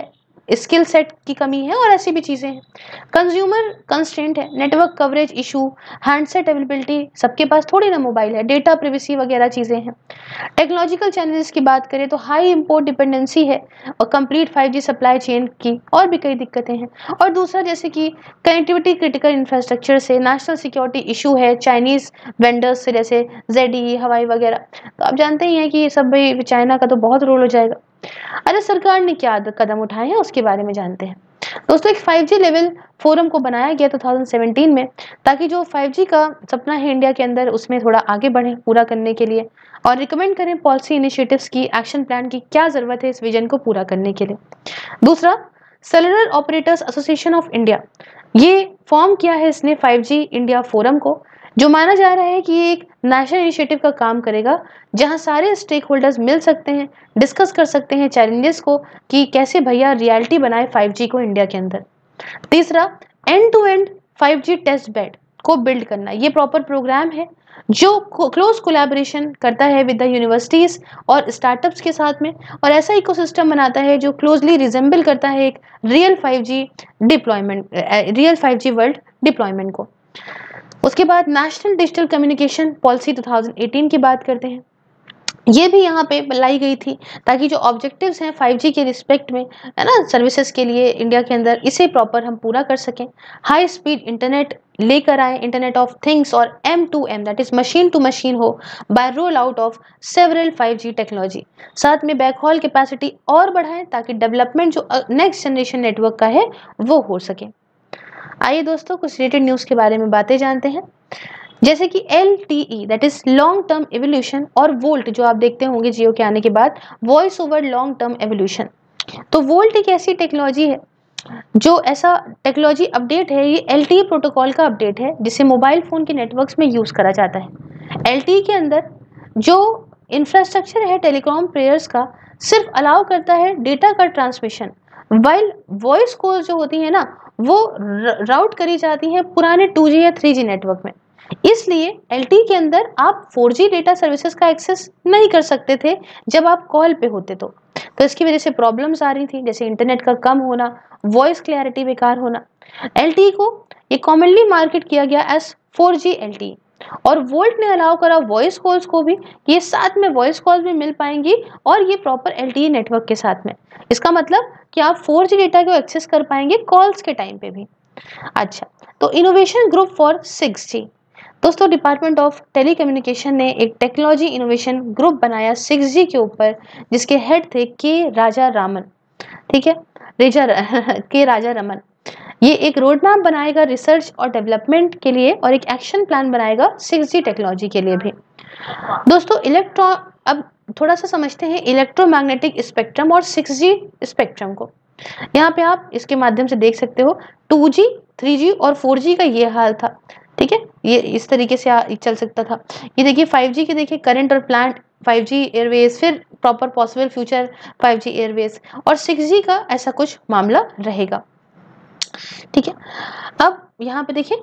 स्किल सेट की कमी है और ऐसी भी चीज़ें हैं। कंज्यूमर कंस्ट्रेंट है, network coverage issue, handset availability, सबके पास थोड़ी ना मोबाइल है, डेटा प्रिवेसी वगैरह चीज़ें हैं। टेक्नोलॉजिकल चैलेंजेस की बात करें तो हाई इंपोर्ट डिपेंडेंसी है और कंप्लीट 5G सप्लाई चेन की और भी कई दिक्कतें हैं। और दूसरा जैसे कि कनेक्टिविटी क्रिटिकल इंफ्रास्ट्रक्चर से, नेशनल सिक्योरिटी इशू है चाइनीज़ वेंडर्स से, जैसे ZTE, हवाई वगैरह। तो आप जानते ही हैं कि ये सब भाई चाइना का तो बहुत रोल हो जाएगा। अरे सरकार ने क्या कदम उठाए हैं उसके बारे में जानते हैं। दोस्तों, एक 5G लेवल फोरम को बनाया गया 2017 में, ताकि जो 5G का सपना है इंडिया के अंदर उसमें थोड़ा आगे बढ़े पूरा करने के लिए, और रिकमेंड करें पॉलिसी इनिशिएटिव्स की, एक्शन प्लान की क्या ज़रूरत है इस विजन को पूरा करने के लिए। दूसरा, cellular operators association of India, ये फॉर्म किया है इसने 5G इंडिया फोरम को, जो माना जा रहा है कि ये एक नेशनल इनिशिएटिव का काम करेगा, जहां सारे स्टेक होल्डर्स मिल सकते हैं, डिस्कस कर सकते हैं चैलेंजेस को कि कैसे भैया रियलिटी बनाए 5G को इंडिया के अंदर। तीसरा, end to end 5G test bed को बिल्ड करना, ये प्रॉपर प्रोग्राम है जो क्लोज कोलैबोरेशन करता है विद द यूनिवर्सिटीज और स्टार्टअप्स के साथ में, और ऐसा इकोसिस्टम बनाता है जो क्लोजली रिजेंबल करता है एक real 5G deployment, real 5G world deployment को। उसके बाद नेशनल डिजिटल कम्युनिकेशन पॉलिसी 2018 की बात करते हैं। ये भी यहाँ पे लाई गई थी ताकि जो ऑब्जेक्टिव्स हैं 5G के रिस्पेक्ट में, है ना, सर्विसेज के लिए इंडिया के अंदर, इसे प्रॉपर हम पूरा कर सकें। हाई स्पीड इंटरनेट लेकर आए, इंटरनेट ऑफ थिंग्स, और M2M that is machine to machine हो by roll out of several 5G technology. साथ में बैकहॉल कैपेसिटी और बढ़ाएं ताकि डेवलपमेंट जो नेक्स्ट जनरेशन नेटवर्क का है वो हो सके। आइए दोस्तों, कुछ रिलेटेड न्यूज़ के बारे में बातें जानते हैं, जैसे कि LTE that is long term evolution, और वोल्ट जो आप देखते होंगे जियो के आने के बाद, voice over long term evolution. तो वोल्ट एक ऐसी टेक्नोलॉजी है, जो ऐसा टेक्नोलॉजी अपडेट है, ये LTE प्रोटोकॉल का अपडेट है जिसे मोबाइल फोन के नेटवर्क्स में यूज करा जाता है। LTE के अंदर जो इंफ्रास्ट्रक्चर है टेलीकॉम प्लेयर्स का, सिर्फ अलाउ करता है डेटा का ट्रांसमिशन, वाइल वॉइस कॉल जो होती है ना, वो राउट करी जाती हैं पुराने 2G या 3G नेटवर्क में। इसलिए LTE के अंदर आप 4G डेटा सर्विसेज का एक्सेस नहीं कर सकते थे जब आप कॉल पे होते तो इसकी वजह से प्रॉब्लम्स आ रही थी, जैसे इंटरनेट का कम होना, वॉइस क्लैरिटी बेकार होना। LTE को ये कॉमनली मार्केट किया गया एज 4G LTE, और वोल्ट ने अलाउ करा वॉइस कॉल्स को भी, ये साथ में वॉइस कॉल्स भी मिल पाएंगी और ये प्रॉपर LTE नेटवर्क के साथ में। इसका मतलब कि आप 4G डेटा को एक्सेस कर पाएंगे कॉल्स के टाइम पे भी। अच्छा, तो इनोवेशन ग्रुप फॉर 6G, दोस्तों डिपार्टमेंट ऑफ टेलीकम्युनिकेशन ने एक टेक्नोलॉजी इनोवेशन ग्रुप बनाया 6G के ऊपर, जिसके हेड थे के राजा रामन। ठीक है, के राजा रमन। ये एक रोड मैप बनाएगा रिसर्च और डेवलपमेंट के लिए, और एक एक्शन प्लान बनाएगा 6G टेक्नोलॉजी के लिए भी। दोस्तों अब थोड़ा सा समझते हैं इलेक्ट्रोमैग्नेटिक स्पेक्ट्रम और 6G स्पेक्ट्रम को। यहाँ पे आप इसके माध्यम से देख सकते हो 2G, 3G और 4G का ये हाल था। ठीक है, ये इस तरीके से चल सकता था। ये देखिए 5G के, देखिए करंट और प्लांट 5G एयरवेज, फिर proper possible future 5G airwaves, और 6G का ऐसा कुछ मामला रहेगा। ठीक है, अब यहाँ पे देखिए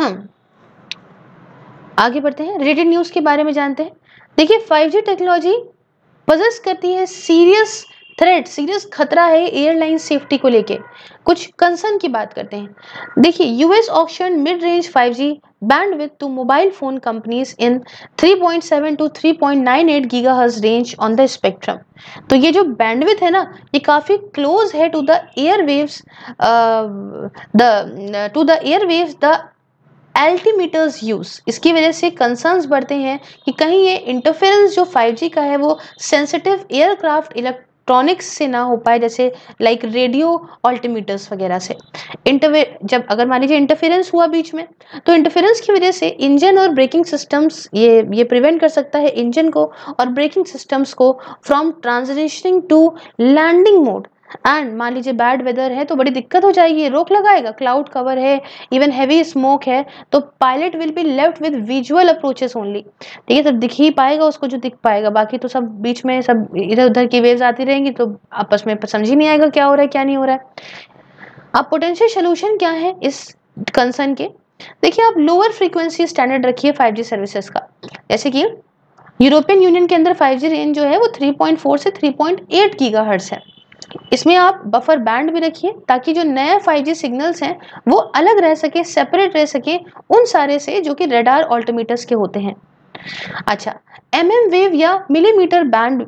आगे बढ़ते हैं, रिलेटेड न्यूज़ के बारे में जानते हैं। देखिए 5G टेक्नोलॉजी पजेस करती है सीरियस थ्रेट, सीरियस खतरा है एयरलाइन सेफ्टी को लेके। कुछ कंसर्न की बात करते हैं। देखिए US auction mid range 5G bandwidth to mobile phone companies in 3.7 to 3.98 gigahertz range on the spectrum. तो ये जो बैंडविड्थ है ना, ये काफी क्लोज है to the airwaves, the altimeters use. इसकी वजह से कंसर्न्स बढ़ते हैं कि कहीं ये इंटरफेरेंस जो 5G का है वो सेंसिटिव एयरक्राफ्ट इलेक्ट्रॉनिक्स से ना हो पाए, जैसे लाइक रेडियो अल्टीमीटर्स वगैरह से। जब अगर मान लीजिए इंटरफेरेंस हुआ बीच में, तो इंटरफेरेंस की वजह से इंजन और ब्रेकिंग सिस्टम्स, ये प्रिवेंट कर सकता है इंजन को और ब्रेकिंग सिस्टम्स को from transitioning to landing mode. And मान लीजिए बैड वेदर है तो बड़ी दिक्कत हो जाएगी, रोक लगाएगा, क्लाउड कवर है, इवन हैवी स्मोक है, तो pilot will be left with visual approaches only. ठीक है, तो दिख ही पाएगा उसको जो दिख पाएगा, बाकी तो सब बीच में सब इधर उधर की वेव्स आती रहेंगी, तो आपस में समझ ही नहीं आएगा क्या हो रहा है क्या नहीं हो रहा है। अब पोटेंशियल सोल्यूशन क्या है इस कंसर्न के? देखिए आप लोअर फ्रीक्वेंसी स्टैंडर्ड रखिए 5G सर्विसेज का, जैसे कि यूरोपियन यूनियन के अंदर 5G रेंज जो है वो 3.4 से 3.8 गीगाहर्ट्ज है। इसमें आप बफर बैंड भी रखिए ताकि जो नए 5G सिग्नल्स हैं वो अलग रह सके, सेपरेट रह सके उन सारे से जो कि रडार ऑल्टीमीटर्स के होते हैं। अच्छा, MM वेव या मिलीमीटर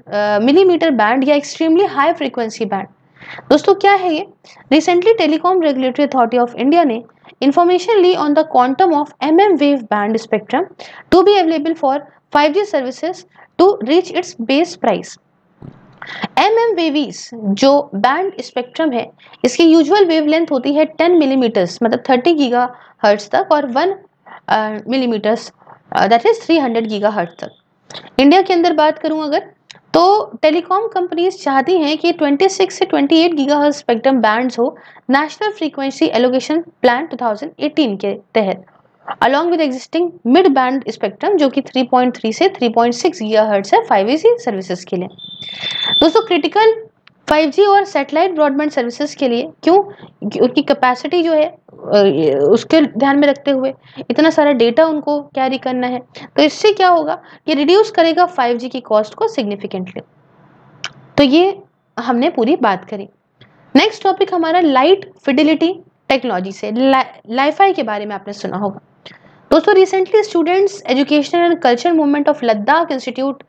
बैंड या एक्सट्रीमली हाई फ्रीक्वेंसी बैंड, दोस्तों क्या है ये? Recently telecom regulatory authority of India ने इंफॉर्मेशन ली on the quantum of MM wave band spectrum to be available for 5G services to reach its base price. MM waves जो बैंड स्पेक्ट्रम है, इसकी यूजुअल वेवलेंथ होती है 10 मिलीमीटर्स मतलब 30 गीगाहर्ट्ज तक, और 1 मिलीमीटर्स दैट इज 300 गीगाहर्ट्ज तक। इंडिया के अंदर बात करूं अगर, तो टेलीकॉम कंपनीज चाहती हैं कि 26 से 28 गीगाहर्ट्ज स्पेक्ट्रम बैंड्स हो नेशनल फ्रीक्वेंसी एलोकेशन प्लान 2018 के तहत, along with existing mid band spectrum जो कि 3.3 से 3.6 गीगाहर्ट्ज है 5G सर्विसेज के लिए। दोस्तों क्रिटिकल 5G और सैटेलाइट ब्रॉडबैंड सर्विसेज के लिए, क्यों? उनकी कैपेसिटी जो है उसके ध्यान में रखते हुए इतना सारा डेटा उनको कैरी करना है, तो इससे क्या होगा कि रिड्यूस करेगा 5G की कॉस्ट को सिग्निफिकेंटली। तो ये हमने पूरी बात करी। नेक्स्ट टॉपिक हमारा लाइट फिडिलिटी टेक्नोलॉजी से, लाईफाई के बारे में आपने सुना होगा। दोस्तों recently students educational and cultural movement of Ladakh institute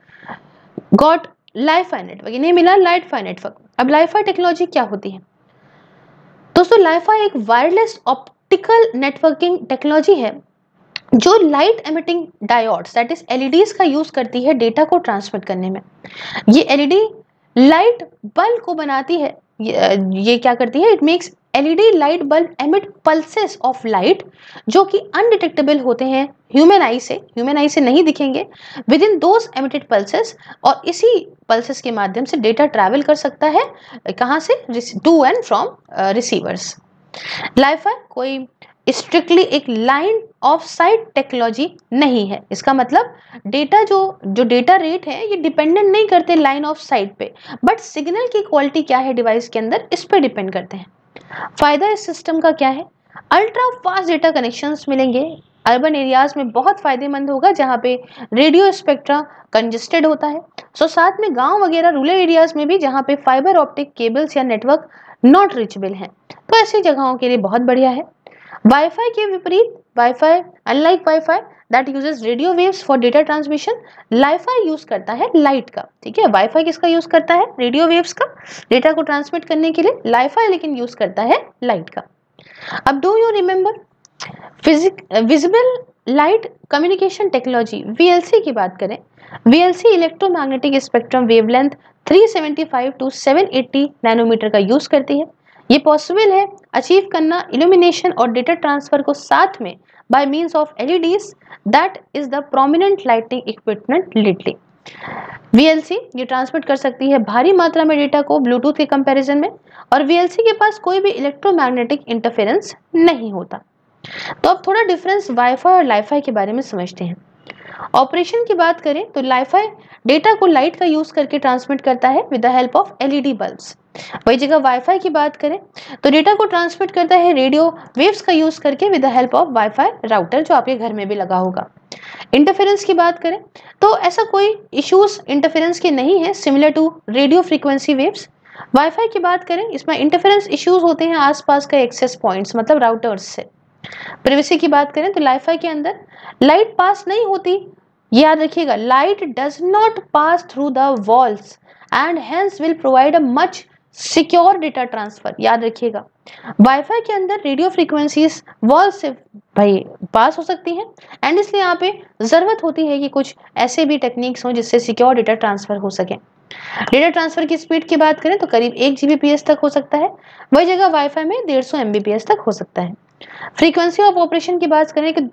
got LiFi network, इन्हें मिला लाइटफाई नेटवर्क। अब लाईफाई टेक्नोलॉजी क्या होती है? दोस्तों लाईफाई एक वायरलेस ऑप्टिकल नेटवर्किंग टेक्नोलॉजी है जो light emitting diodes that is LEDs का यूज करती है डेटा को ट्रांसमिट करने में। ये LED लाइट बल्ब को बनाती है, ये क्या करती है? It makes LED light bulb emit pulses of light जो कि अनडिटेक्टेबल होते हैं ह्यूमन आई से नहीं दिखेंगे within those emitted pulses, और इसी पल्सेस के माध्यम से डेटा ट्रैवल कर सकता है कहाँ से? To and from receivers. LiFi कोई स्ट्रिक्टली एक लाइन ऑफ साइट टेक्नोलॉजी नहीं है। इसका मतलब डेटा जो डेटा रेट है ये डिपेंडेंट नहीं करते लाइन ऑफ साइट पे, बट सिग्नल की क्वालिटी क्या है डिवाइस के अंदर इस पे डिपेंड करते हैं। फायदा इस सिस्टम का क्या है? अल्ट्रा फास्ट डेटा कनेक्शंस मिलेंगे। अर्बन एरियाज में बहुत फायदेमंद होगा जहाँ पे रेडियो स्पेक्ट्रा कंजेस्टेड होता है। साथ में गांव वगैरह रूरल एरियाज में भी जहाँ पे फाइबर ऑप्टिक केबल्स या नेटवर्क नॉट रीचेबल हैं, तो ऐसी जगहों के लिए बहुत बढ़िया है। वाईफाई के विपरीत, WiFi unlike WiFi that uses radio waves for data transmission, LiFi use करता है लाइट का। ठीक है, वाईफाई किसका यूज करता है? रेडियो वेव्स का, डेटा को ट्रांसमिट करने के लिए। लाईफाई लेकिन यूज करता है लाइट का। अब do you remember visible light communication technology VLC की बात करें, VLC electromagnetic spectrum wavelength 375 to 780 nanometre का यूज करती है। ये पॉसिबल है अचीव करना इल्यूमिनेशन और डेटा ट्रांसफर को साथ में by means of LEDs that is the prominent lighting equipment लीडली। VLC ये ट्रांसमिट कर सकती है भारी मात्रा में डेटा को ब्लूटूथ के कंपैरिजन में, और VLC के पास कोई भी इलेक्ट्रोमैग्नेटिक इंटरफेरेंस नहीं होता। तो अब थोड़ा डिफरेंस वाईफाई और लाईफाई के बारे में समझते हैं। ऑपरेशन की बात करें तो लाईफाई डेटा को लाइट का यूज करके ट्रांसमिट करता है with the help of LED bulbs. वही जगह वाईफाई की बात करें तो डेटा को ट्रांसमिट करता है रेडियो वेव्स का यूज करके with the help of WiFi router जो आपके घर में भी लगा होगा। इंटरफेरेंस की बात करें तो ऐसा कोई इश्यूज इंटरफेरेंस के नहीं है similar to radio frequency waves. WiFi की बात करें इसमें इंटरफेरेंस इश्यूज होते हैं आसपास का एक्सेस पॉइंट्स मतलब राउटर्स से। प्राइवेसी की बात करें तो लाईफाई के अंदर लाइट पास नहीं होती, याद रखिएगा, light does not pass through the walls and hence will provide a much secure data transfer. याद रखिएगा वाईफाई के अंदर रेडियो फ्रीक्वेंसीज वॉल से भाई पास हो सकती हैं, एंड इसलिए यहाँ पे जरूरत होती है कि कुछ ऐसे भी टेक्निक्स हों जिससे सिक्योर डेटा ट्रांसफर हो सके। डेटा ट्रांसफर की स्पीड की बात करें तो करीब 1 Gbps तक हो सकता है, वही जगह वाईफाई में 150 Mbps तक हो सकता है। फ्रीक्वेंसी ऑफ ऑपरेशन की बात करें कि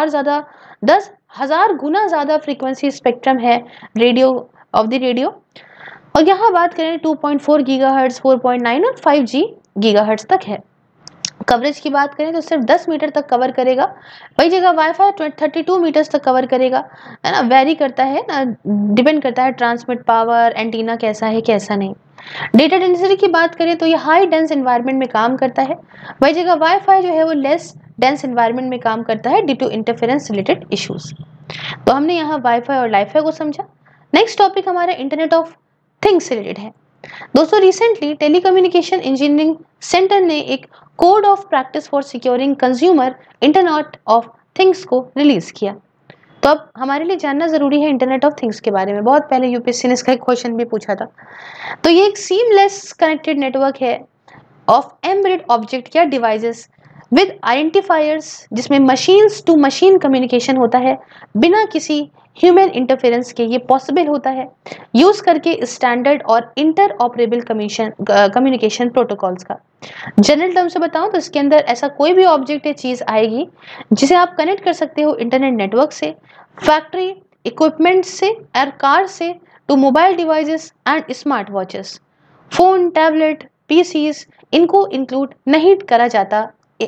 10,000 गुना ज्यादा फ्रीक्वेंसी स्पेक्ट्रम है रेडियो ऑफ द रेडियो, और यहाँ बात करें 2.4 गीगाहर्ट्ज, 4.9 और 5G गीगाहर्ट्ज तक है। कवरेज की बात करें तो सिर्फ 10 मीटर तक कवर करेगा, वही जगह वाईफाई 32 मीटर्स तक कवर करेगा, है ना। वेरी करता है ना, डिपेंड करता है ट्रांसमिट पावर, एंटीना कैसा है कैसा नहीं। डेटा डेंसिटी की बात करें तो ये हाई डेंस एनवायरनमेंट में काम करता है, वही जगह वाईफाई जो है वो लेस डेंस एनवायरनमेंट में काम करता है due to interference related issues. तो हमने यहाँ वाईफाई और लाईफाई को समझा। नेक्स्ट टॉपिक हमारा इंटरनेट ऑफ थिंग्स रिलेटेड है। दोस्तों रिसेंटली टेलीकम्युनिकेशन इंजीनियरिंग सेंटर ने एक code of practice for securing consumer internet of things को रिलीज किया। तो अब हमारे लिए जानना जरूरी है इंटरनेट ऑफ थिंग्स के बारे में। बहुत पहले यूपीएससी ने इसका एक क्वेश्चन भी पूछा था। तो ये एक सीमलेस कनेक्टेड नेटवर्क है ऑफ एम्बेडेड ऑब्जेक्ट या डिवाइसेस विद आइडेंटिफायर्स, जिसमें मशीन्स टू मशीन कम्युनिकेशन होता है बिना किसी ह्यूमन इंटरफेरेंस के। ये पॉसिबल होता है यूज करके स्टैंडर्ड और इंटर ऑपरेबल कम्युनिकेशन प्रोटोकॉल्स का। जनरल टर्म से बताऊं तो इसके अंदर ऐसा कोई भी ऑब्जेक्ट या चीज आएगी जिसे आप कनेक्ट कर सकते हो इंटरनेट नेटवर्क से, फैक्ट्री इक्विपमेंट से और कार से, to mobile devices and smart watches. Phone, tablet, PCs इनको इंक्लूड नहीं करा जाता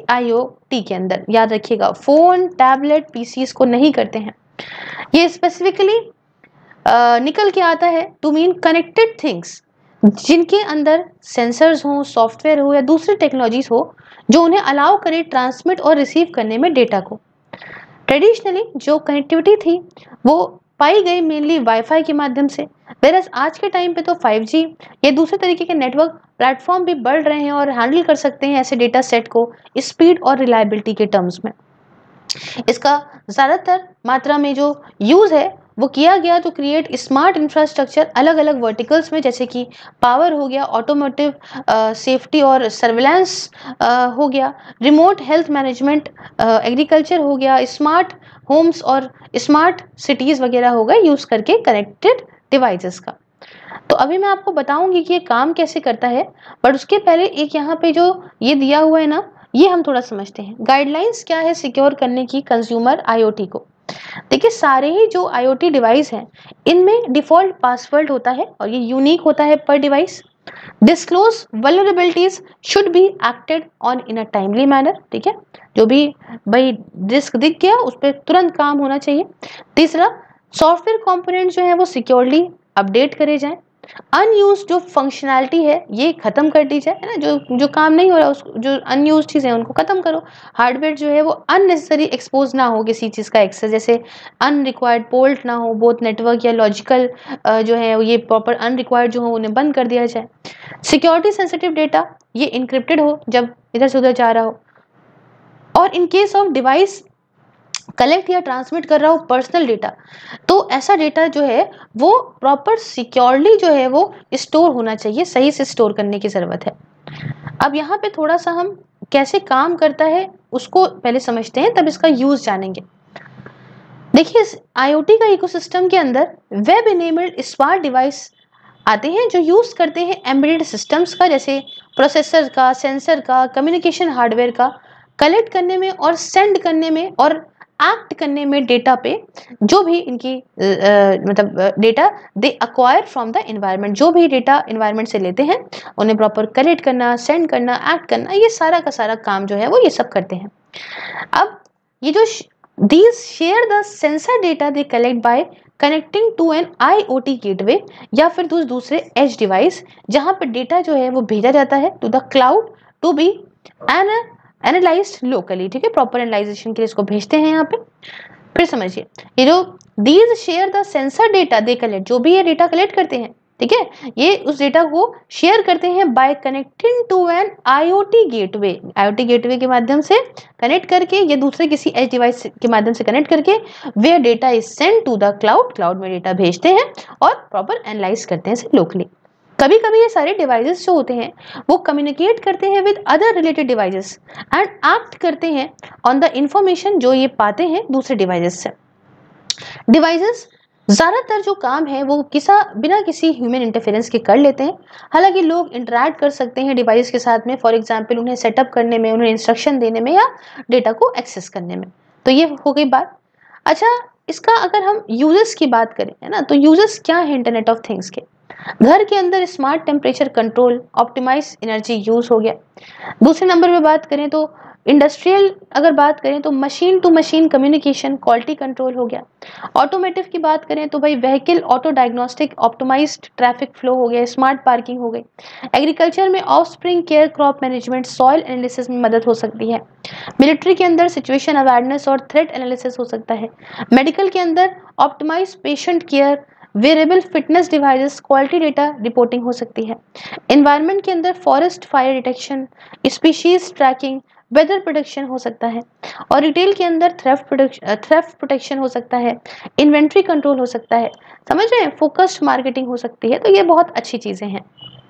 IoT के अंदर। याद रखिएगा, फोन, टैबलेट, पीसीज को नहीं करते हैं। ये स्पेसिफिकली निकल के आता है टू मीन कनेक्टेड थिंग्स, जिनके अंदर सेंसर्स हो, सॉफ्टवेयर हो या दूसरी टेक्नोलॉजीज हो जो उन्हें अलाउ करे ट्रांसमिट और रिसीव करने में डेटा को। ट्रेडिशनली जो कनेक्टिविटी थी वो पाई गई मेनली वाईफाई के माध्यम से, वेरस आज के टाइम पे तो 5G या दूसरे तरीके के नेटवर्क प्लेटफॉर्म भी बढ़ रहे हैं और हैंडल कर सकते हैं ऐसे डेटा सेट को स्पीड और रिलायबिलिटी के टर्म्स में। इसका ज़्यादातर मात्रा में जो यूज़ है वो किया गया तो क्रिएट स्मार्ट इंफ्रास्ट्रक्चर अलग अलग वर्टिकल्स में, जैसे कि पावर हो गया, ऑटोमोटिव सेफ्टी और सर्विलांस हो गया, रिमोट हेल्थ मैनेजमेंट, एग्रीकल्चर हो गया, स्मार्ट होम्स और स्मार्ट सिटीज़ वगैरह हो गए यूज़ करके कनेक्टेड डिवाइसेस का। तो अभी मैं आपको बताऊंगी कि ये काम कैसे करता है, बट उसके पहले एक यहाँ पे जो ये दिया हुआ है ना, ये हम थोड़ा समझते हैं। गाइडलाइंस क्या है सिक्योर करने की कंज्यूमर IoT को। देखिए, सारे ही जो IoT डिवाइस हैं इनमें डिफॉल्ट पासवर्ड होता है और ये यूनिक होता है पर device. Disclose vulnerabilities should be acted on in a timely manner. ठीक है, जो भी भाई रिस्क दिख गया उस पर तुरंत काम होना चाहिए। तीसरा, सॉफ्टवेयर कंपोनेंट जो है वो सिक्योरली अपडेट करे जाएं। अनयूज जो फंक्शनैलिटी है ये खत्म कर दी जाए, है ना, जो काम नहीं हो रहा उसको, जो अनयूज चीज़ें हैं उनको खत्म करो। हार्डवेयर जो है वो अननेसेसरी एक्सपोज ना हो किसी चीज़ का एक्सेस, जैसे अनरिक्वायर्ड पोर्ट ना हो, बोथ नेटवर्क या लॉजिकल जो है ये प्रॉपर अनरिक्वायर्ड जो हो उन्हें बंद कर दिया जाए। सिक्योरिटी सेंसिटिव डेटा ये इनक्रिप्टेड हो जब इधर से उधर जा रहा हो, और in case of device collect या ट्रांसमिट कर रहा हो पर्सनल डेटा, तो ऐसा डेटा जो है वो प्रॉपर सिक्योरली जो है वो स्टोर होना चाहिए, सही से स्टोर करने की ज़रूरत है। अब यहाँ पे थोड़ा सा हम कैसे काम करता है उसको पहले समझते हैं, तब इसका यूज़ जानेंगे। देखिए, IoT का इकोसिस्टम के अंदर वेब इनेबल्ड स्मार्ट डिवाइस आते हैं जो यूज़ करते हैं एम्बेडेड सिस्टम्स का, जैसे प्रोसेसर का, सेंसर का, कम्युनिकेशन हार्डवेयर का, कलेक्ट करने में और सेंड करने में और एक्ट करने में डेटा पे, जो भी इनकी मतलब data they acquire from the environment, जो भी डेटा एनवायरनमेंट से लेते हैं उन्हें प्रॉपर कलेक्ट करना, सेंड करना, एक्ट करना, ये सारा का सारा काम जो है वो ये सब करते हैं। अब ये जो these share the sensor data they collect by connecting to an IoT gateway या फिर दूसरे एज डिवाइस, जहां पर डेटा जो है वो भेजा जाता है to the cloud to be analysed locally. ठीक है, प्रॉपर एनालाइजेशन के लिए इसको भेजते हैं यहाँ पे। फिर समझिए, ये जो these share the sensor data they collect, जो भी ये डेटा कलेक्ट करते हैं, ठीक है, ये उस डेटा को शेयर करते हैं by connecting to an IoT gateway. IoT gateway के माध्यम से कनेक्ट करके, ये दूसरे किसी एज डिवाइस के माध्यम से कनेक्ट करके, where data is send to the cloud, cloud में डेटा भेजते हैं और प्रॉपर एनालाइज करते हैं इसे लोकली। कभी कभी ये सारे डिवाइसेस जो होते हैं वो कम्युनिकेट करते हैं with other related devices and act करते हैं ऑन द इंफॉर्मेशन जो ये पाते हैं दूसरे डिवाइसेस से। डिवाइसेस ज़्यादातर जो काम है वो बिना किसी ह्यूमन इंटरफेरेंस के कर लेते हैं। हालांकि लोग इंटरैक्ट कर सकते हैं डिवाइस के साथ में, फॉर एग्जांपल उन्हें सेटअप करने में, उन्हें इंस्ट्रक्शन देने में या डेटा को एक्सेस करने में। तो ये हो गई बात। अच्छा, इसका अगर हम यूजर्स की बात करें, है ना, तो यूजर्स क्या है इंटरनेट ऑफ थिंग्स के? घर के अंदर smart temperature control, optimise energy use हो गया। दूसरे नंबर पे बात करें तो इंडस्ट्रियल अगर बात करें तो machine to machine communication, quality control हो गया। ऑटोमेटिव की बात करें तो भाई vehicle auto diagnostic, optimised traffic flow हो गया, स्मार्ट पार्किंग हो गई। एग्रीकल्चर में offspring care, crop management, soil analysis में मदद हो सकती है। मिलिट्री के अंदर सिचुएशन अवेयरनेस और थ्रेट एनालिसिस हो सकता है। मेडिकल के अंदर optimise patient care, wearable fitness devices, quality data reporting हो सकती है। एनवायरनमेंट के अंदर forest fire detection, species tracking, weather protection हो सकता है। और रिटेल के अंदर थ्रेफ्ट प्रोटेक्शन हो सकता है, इन्वेंट्री कंट्रोल हो सकता है, समझ रहे हैं, फोकस्ड मार्केटिंग हो सकती है। तो ये बहुत अच्छी चीजें हैं।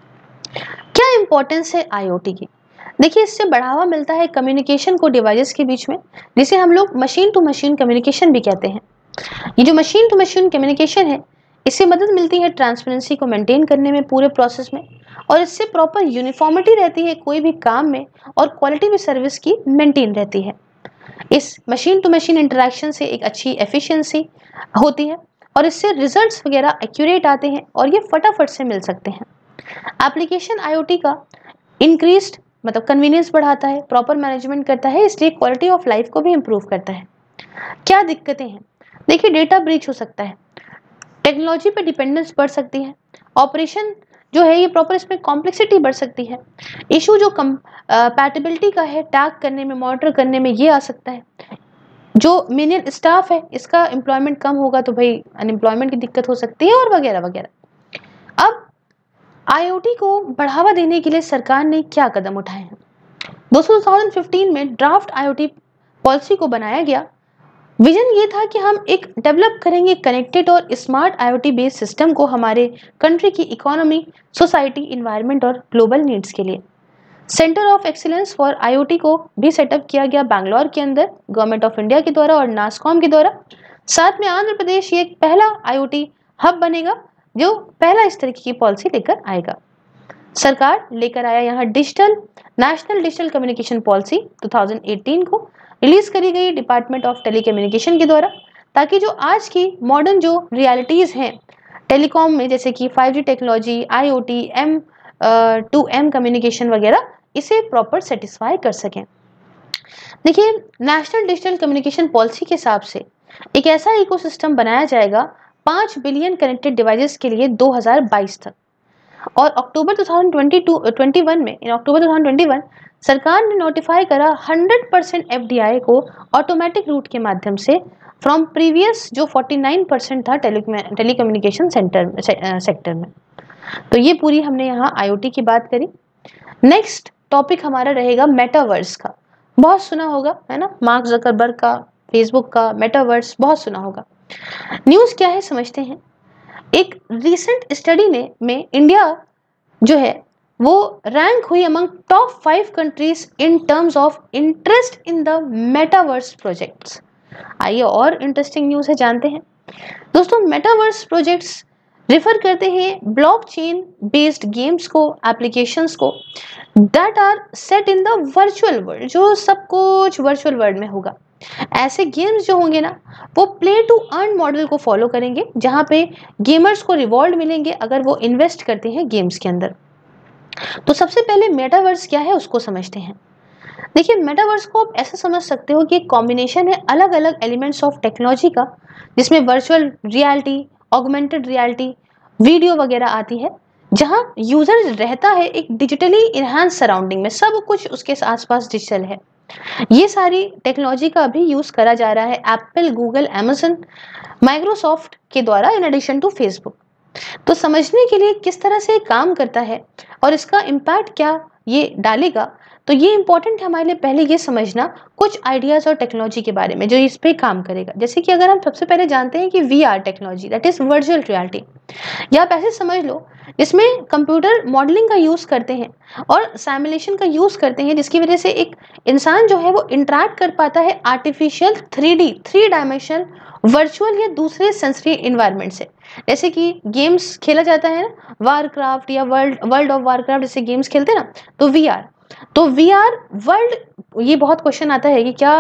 क्या इंपॉर्टेंस है आईओटी की? देखिए, इससे बढ़ावा मिलता है कम्युनिकेशन को डिवाइसेस के बीच में, जिसे हम लोग मशीन टू मशीन कम्युनिकेशन भी कहते हैं। ये जो मशीन टू मशीन कम्युनिकेशन है, इससे मदद मिलती है ट्रांसपेरेंसी को मेंटेन करने में पूरे प्रोसेस में, और इससे प्रॉपर यूनिफॉर्मिटी रहती है कोई भी काम में, और क्वालिटी भी सर्विस की मेंटेन रहती है। इस मशीन टू मशीन इंटरेक्शन से एक अच्छी एफिशिएंसी होती है, और इससे रिजल्ट्स वगैरह एक्यूरेट आते हैं, और ये फटाफट से मिल सकते हैं। एप्लीकेशन आईओटी का इंक्रीज्ड मतलब कन्वीनियंस बढ़ाता है, प्रॉपर मैनेजमेंट करता है, इसलिए क्वालिटी ऑफ लाइफ को भी इंप्रूव करता है। क्या दिक्कतें हैं? देखिए, डेटा ब्रीच हो सकता है, टेक्नोलॉजी पे डिपेंडेंस बढ़ सकती है, ऑपरेशन जो है ये प्रॉपर, इसमें कॉम्प्लेक्सिटी बढ़ सकती है, इशू जो कंपैटिबिलिटी का है, टैग करने में, मॉनिटर करने में ये आ सकता है। जो मेनियन स्टाफ है इसका एम्प्लॉयमेंट कम होगा तो भाई अनएम्प्लॉयमेंट की दिक्कत हो सकती है, और वगैरह वगैरह। अब आईओटी को बढ़ावा देने के लिए सरकार ने क्या कदम उठाए हैं? दोस्तों, 2015 में ड्राफ्ट आईओटी पॉलिसी को बनाया गया। विजन ये था कि हम एक डेवलप करेंगे कनेक्टेड और स्मार्ट आईओटी बेस्ड सिस्टम को हमारे कंट्री की इकोनॉमी, सोसाइटी, इन्वायरमेंट और ग्लोबल नीड्स के लिए। Centre of excellence for IoT को भी सेटअप किया गया बैंगलोर के अंदर, गवर्नमेंट ऑफ इंडिया के द्वारा और नासकॉम के द्वारा। साथ में आंध्र प्रदेश ये एक पहला आईओटी हब बनेगा जो पहला इस तरीके की पॉलिसी लेकर आएगा। सरकार लेकर आया यहाँ नेशनल डिजिटल कम्युनिकेशन पॉलिसी 2018 को रिलीज करी गई डिपार्टमेंट ऑफ टेलीकम्युनिकेशन के द्वारा, ताकि जो आज की मॉडर्न जो रियलिटीज हैं टेलीकॉम में, जैसे कि 5G technology, IoT, M2M communication वगैरह, इसे प्रॉपर सेटिस्फाई कर सकें। देखिए, नेशनल डिजिटल कम्युनिकेशन पॉलिसी के हिसाब से एक ऐसा इकोसिस्टम बनाया जाएगा 5 बिलियन कनेक्टेड डिवाइसेस के लिए 2022 तक। और अक्टूबर 2021 सरकार ने नोटिफाई करा 100% एफडीआई को ऑटोमेटिक रूट के माध्यम से, फ्रॉम प्रीवियस जो 49% था टेलीकम्युनिकेशन सेक्टर में। तो ये पूरी हमने यहाँ आईओटी की बात करी। नेक्स्ट टॉपिक हमारा रहेगा मेटावर्स का। बहुत सुना होगा, है ना, मार्क जकरबर्ग का, फेसबुक का, मेटावर्स बहुत सुना होगा। न्यूज़ क्या है समझते हैं। एक रिसेंट स्टडी में इंडिया जो है वो रैंक हुई among top 5 countries in terms of interest in the metaverse projects. आइए और इंटरेस्टिंग न्यूज़ है जानते हैं। दोस्तों, मेटावर्स प्रोजेक्ट्स रेफर करते हैं ब्लॉकचेन बेस्ड गेम्स को, एप्लीकेशंस को, that are set in the virtual world, जो सब कुछ वर्चुअल वर्ल्ड में होगा। ऐसे गेम्स जो होंगे ना, वो प्ले टू अर्न मॉडल को फॉलो करेंगे, जहां पे गेमर्स को रिवॉर्ड मिलेंगे अगर वो इन्वेस्ट करते हैं गेम्स के अंदर। तो सबसे पहले मेटावर्स क्या है उसको समझते हैं। देखिए, मेटावर्स को आप ऐसा समझ सकते हो कि एक कॉम्बिनेशन है अलग अलग एलिमेंट्स ऑफ टेक्नोलॉजी का, जिसमें virtual reality, augmented reality, video वगैरह आती है, जहां यूजर रहता है एक डिजिटली इनहांस सराउंडिंग में, सब कुछ उसके आसपास डिजिटल है। ये सारी टेक्नोलॉजी का अभी यूज करा जा रहा है एप्पल, गूगल, अमेजन, माइक्रोसॉफ्ट के द्वारा, इन एडिशन टू फेसबुक। तो समझने के लिए किस तरह से काम करता है और इसका इम्पैक्ट क्या ये डालेगा, तो ये इंपॉर्टेंट है हमारे लिए पहले ये समझना कुछ आइडियाज और टेक्नोलॉजी के बारे में जो इस पे काम करेगा। जैसे कि अगर हम सबसे पहले जानते हैं कि VR technology, that is virtual reality, या आप ऐसे समझ लो इसमें कंप्यूटर मॉडलिंग का यूज करते हैं और सिमुलेशन का यूज करते हैं, जिसकी वजह से एक इंसान जो है वो इंटरेक्ट कर पाता है आर्टिफिशियल 3 डायमेंशनल वर्चुअल या दूसरे सेंसरी इन्वायरमेंट से। जैसे कि गेम्स खेला जाता है ना, वारक्राफ्ट या वर्ल्ड ऑफ वारक्राफ्ट जैसे गेम्स खेलते हैं ना, तो VR, तो VR वर्ल्ड, ये बहुत क्वेश्चन आता है कि क्या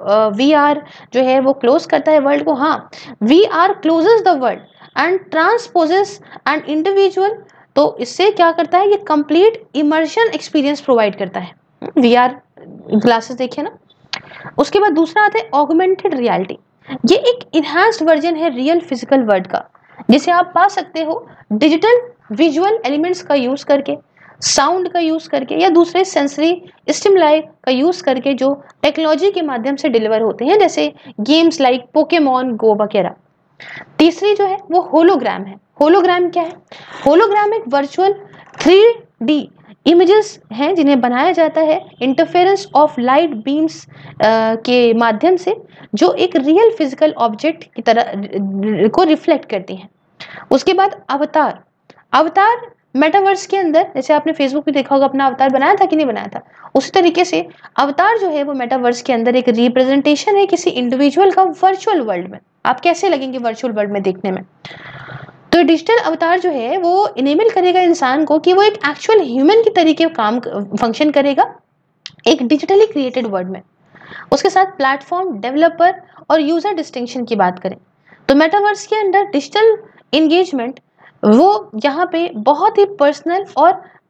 VR जो है वो क्लोज करता है वर्ल्ड को? हाँ, VR closes the world and transposes an individual. तो इससे क्या करता है, ये कंप्लीट इमर्शन एक्सपीरियंस प्रोवाइड करता है। VR ग्लासेस देखिए ना। उसके बाद दूसरा आता है ऑगमेंटेड रियलिटी। ये एक इनहांस्ड वर्जन है रियल फिजिकल वर्ल्ड का, जिसे आप पा सकते हो डिजिटल विजुअल एलिमेंट्स का यूज करके, साउंड का यूज करके, या दूसरे सेंसरी स्टिमुलाई का यूज करके, जो टेक्नोलॉजी के माध्यम से डिलीवर होते हैं, जैसे गेम्स लाइक पोकेमॉन गो वगैरह। तीसरी जो है वो होलोग्राम है। होलोग्राम क्या है? होलोग्राम एक वर्चुअल 3D इमेजेस हैं जिन्हें बनाया जाता है इंटरफेरेंस ऑफ लाइट बीम्स के माध्यम से, जो एक रियल फिजिकल ऑब्जेक्ट की तरह को रिफ्लेक्ट करती हैं। उसके बाद अवतार। अवतार मेटावर्स के अंदर, जैसे आपने फेसबुक पे देखा होगा अपना अवतार बनाया था कि नहीं बनाया था, उसी तरीके से अवतार जो है वो मेटावर्स के अंदर एक रिप्रेजेंटेशन है किसी इंडिविजुअल का वर्चुअल वर्ल्ड में। आप कैसे लगेंगे वर्चुअल वर्ल्ड में देखने में? तो डिजिटल अवतार जो है वो इनेबल करेगा इंसान को कि वो एक एक्चुअल ह्यूमन की तरीके काम फंक्शन करेगा एक डिजिटली क्रिएटेड वर्ल्ड में। उसके साथ प्लेटफॉर्म, डेवलपर और यूजर डिस्टिंक्शन की बात करें तो मेटावर्स के अंदर डिजिटल एंगेजमेंट वो यहाँ पे बहुत ही पर्सनल और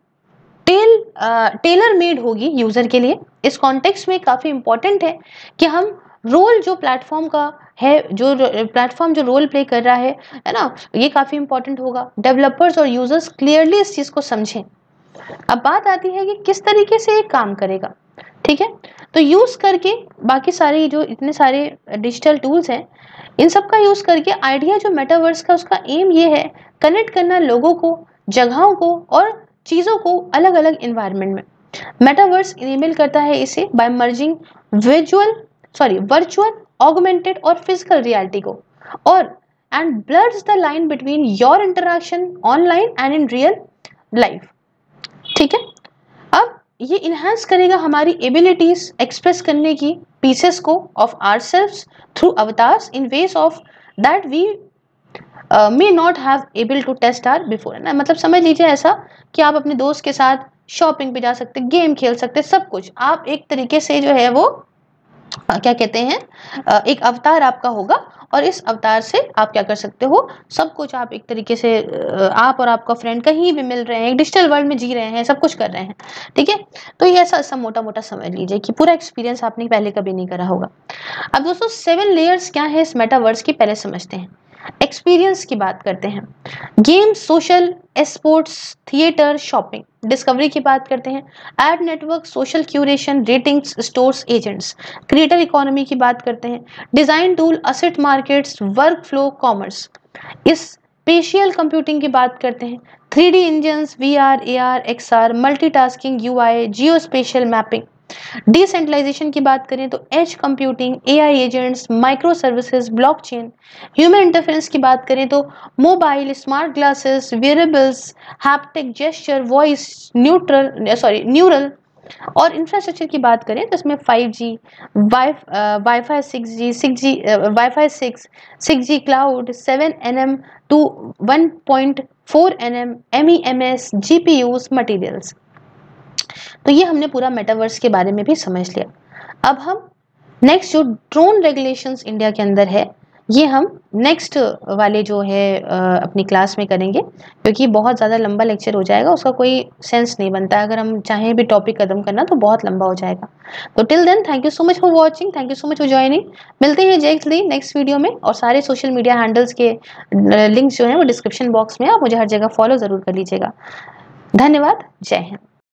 टेलर मेड होगी यूजर के लिए। इस कॉन्टेक्स्ट में काफी इंपॉर्टेंट है कि हम रोल जो प्लेटफॉर्म का है, जो प्लेटफॉर्म जो रोल प्ले कर रहा है ना, ये काफी इंपॉर्टेंट होगा। डेवलपर्स और यूजर्स क्लियरली इस चीज को समझें। अब बात आती है कि किस तरीके से ये काम करेगा, ठीक है? तो यूज करके बाकी सारे जो इतने सारे डिजिटल टूल्स हैं, इन सब का यूज करके आइडिया जो मेटावर्स का, उसका एम ये है कनेक्ट करना लोगों को, जगहों को और चीजों को अलग अलग इन्वायरमेंट में। मेटावर्स इनेबल करता है इसे बाय मर्जिंग वर्चुअल, ऑगमेंटेड और फिजिकल रियलिटी को, और and blurs the line between your interaction online and in real life, ठीक है? अब ये इनहेंस करेगा हमारी एबिलिटीज एक्सप्रेस करने की पीसेस को of ourselves through avatars in ways of that we may not have able to test or before. ना मतलब समझ लीजिए ऐसा कि आप अपने दोस्त के साथ शॉपिंग पे जा सकते, गेम खेल सकते, सब कुछ आप एक तरीके से जो है वो क्या कहते हैं, एक अवतार आपका होगा, और इस अवतार से आप क्या कर सकते हो, सब कुछ आप एक तरीके से आप और आपका फ्रेंड कहीं भी मिल रहे हैं, एक डिजिटल वर्ल्ड में जी रहे हैं, सब कुछ कर रहे हैं, ठीक है? तो ये ऐसा मोटा मोटा समझ लीजिए कि पूरा एक्सपीरियंस आपने पहले कभी नहीं करा होगा। अब दोस्तों 7 लेयर्स क्या है इस मेटावर्स की, पहले समझते हैं। एक्सपीरियंस की बात करते हैं, game, social, sports, theatre, shopping. Discovery की बात करते हैं, ad network, social curation, ratings, stores, agents. Creator economy की बात करते हैं, design tool, asset markets, workflow, commerce. इस स्पेशियल कंप्यूटिंग की बात करते हैं, 3D engines, VR, AR, XR, multitasking, UI, geospatial mapping. Decentralisation की बात करें तो edge computing, AI agents, microservices, blockchain. Human interference की बात करें तो mobile, smart glasses, wearables, haptic, gesture, voice, neural. और इंफ्रास्ट्रक्चर की बात करें तो इसमें 5G, wifi 6G, 6G cloud, 7nm to 1.4nm, MEMS, GPUs, materials. तो ये हमने पूरा मेटावर्स के बारे में भी समझ लिया। अब हम नेक्स्ट जो ड्रोन रेगुलेशंस इंडिया के अंदर है, ये हम नेक्स्ट वाले जो है अपनी क्लास में करेंगे, क्योंकि बहुत ज़्यादा लंबा लेक्चर हो जाएगा, उसका कोई सेंस नहीं बनता है। अगर हम चाहें भी टॉपिक खत्म करना तो बहुत लंबा हो जाएगा। तो till then thank you so much for watching, thank you so much for joining. मिलते हैं जल्दी नेक्स्ट वीडियो में, और सारे सोशल मीडिया हैंडल्स के लिंक्स जो हैं वो डिस्क्रिप्शन बॉक्स में, आप मुझे हर जगह फॉलो ज़रूर कर लीजिएगा। धन्यवाद, जय हिंद।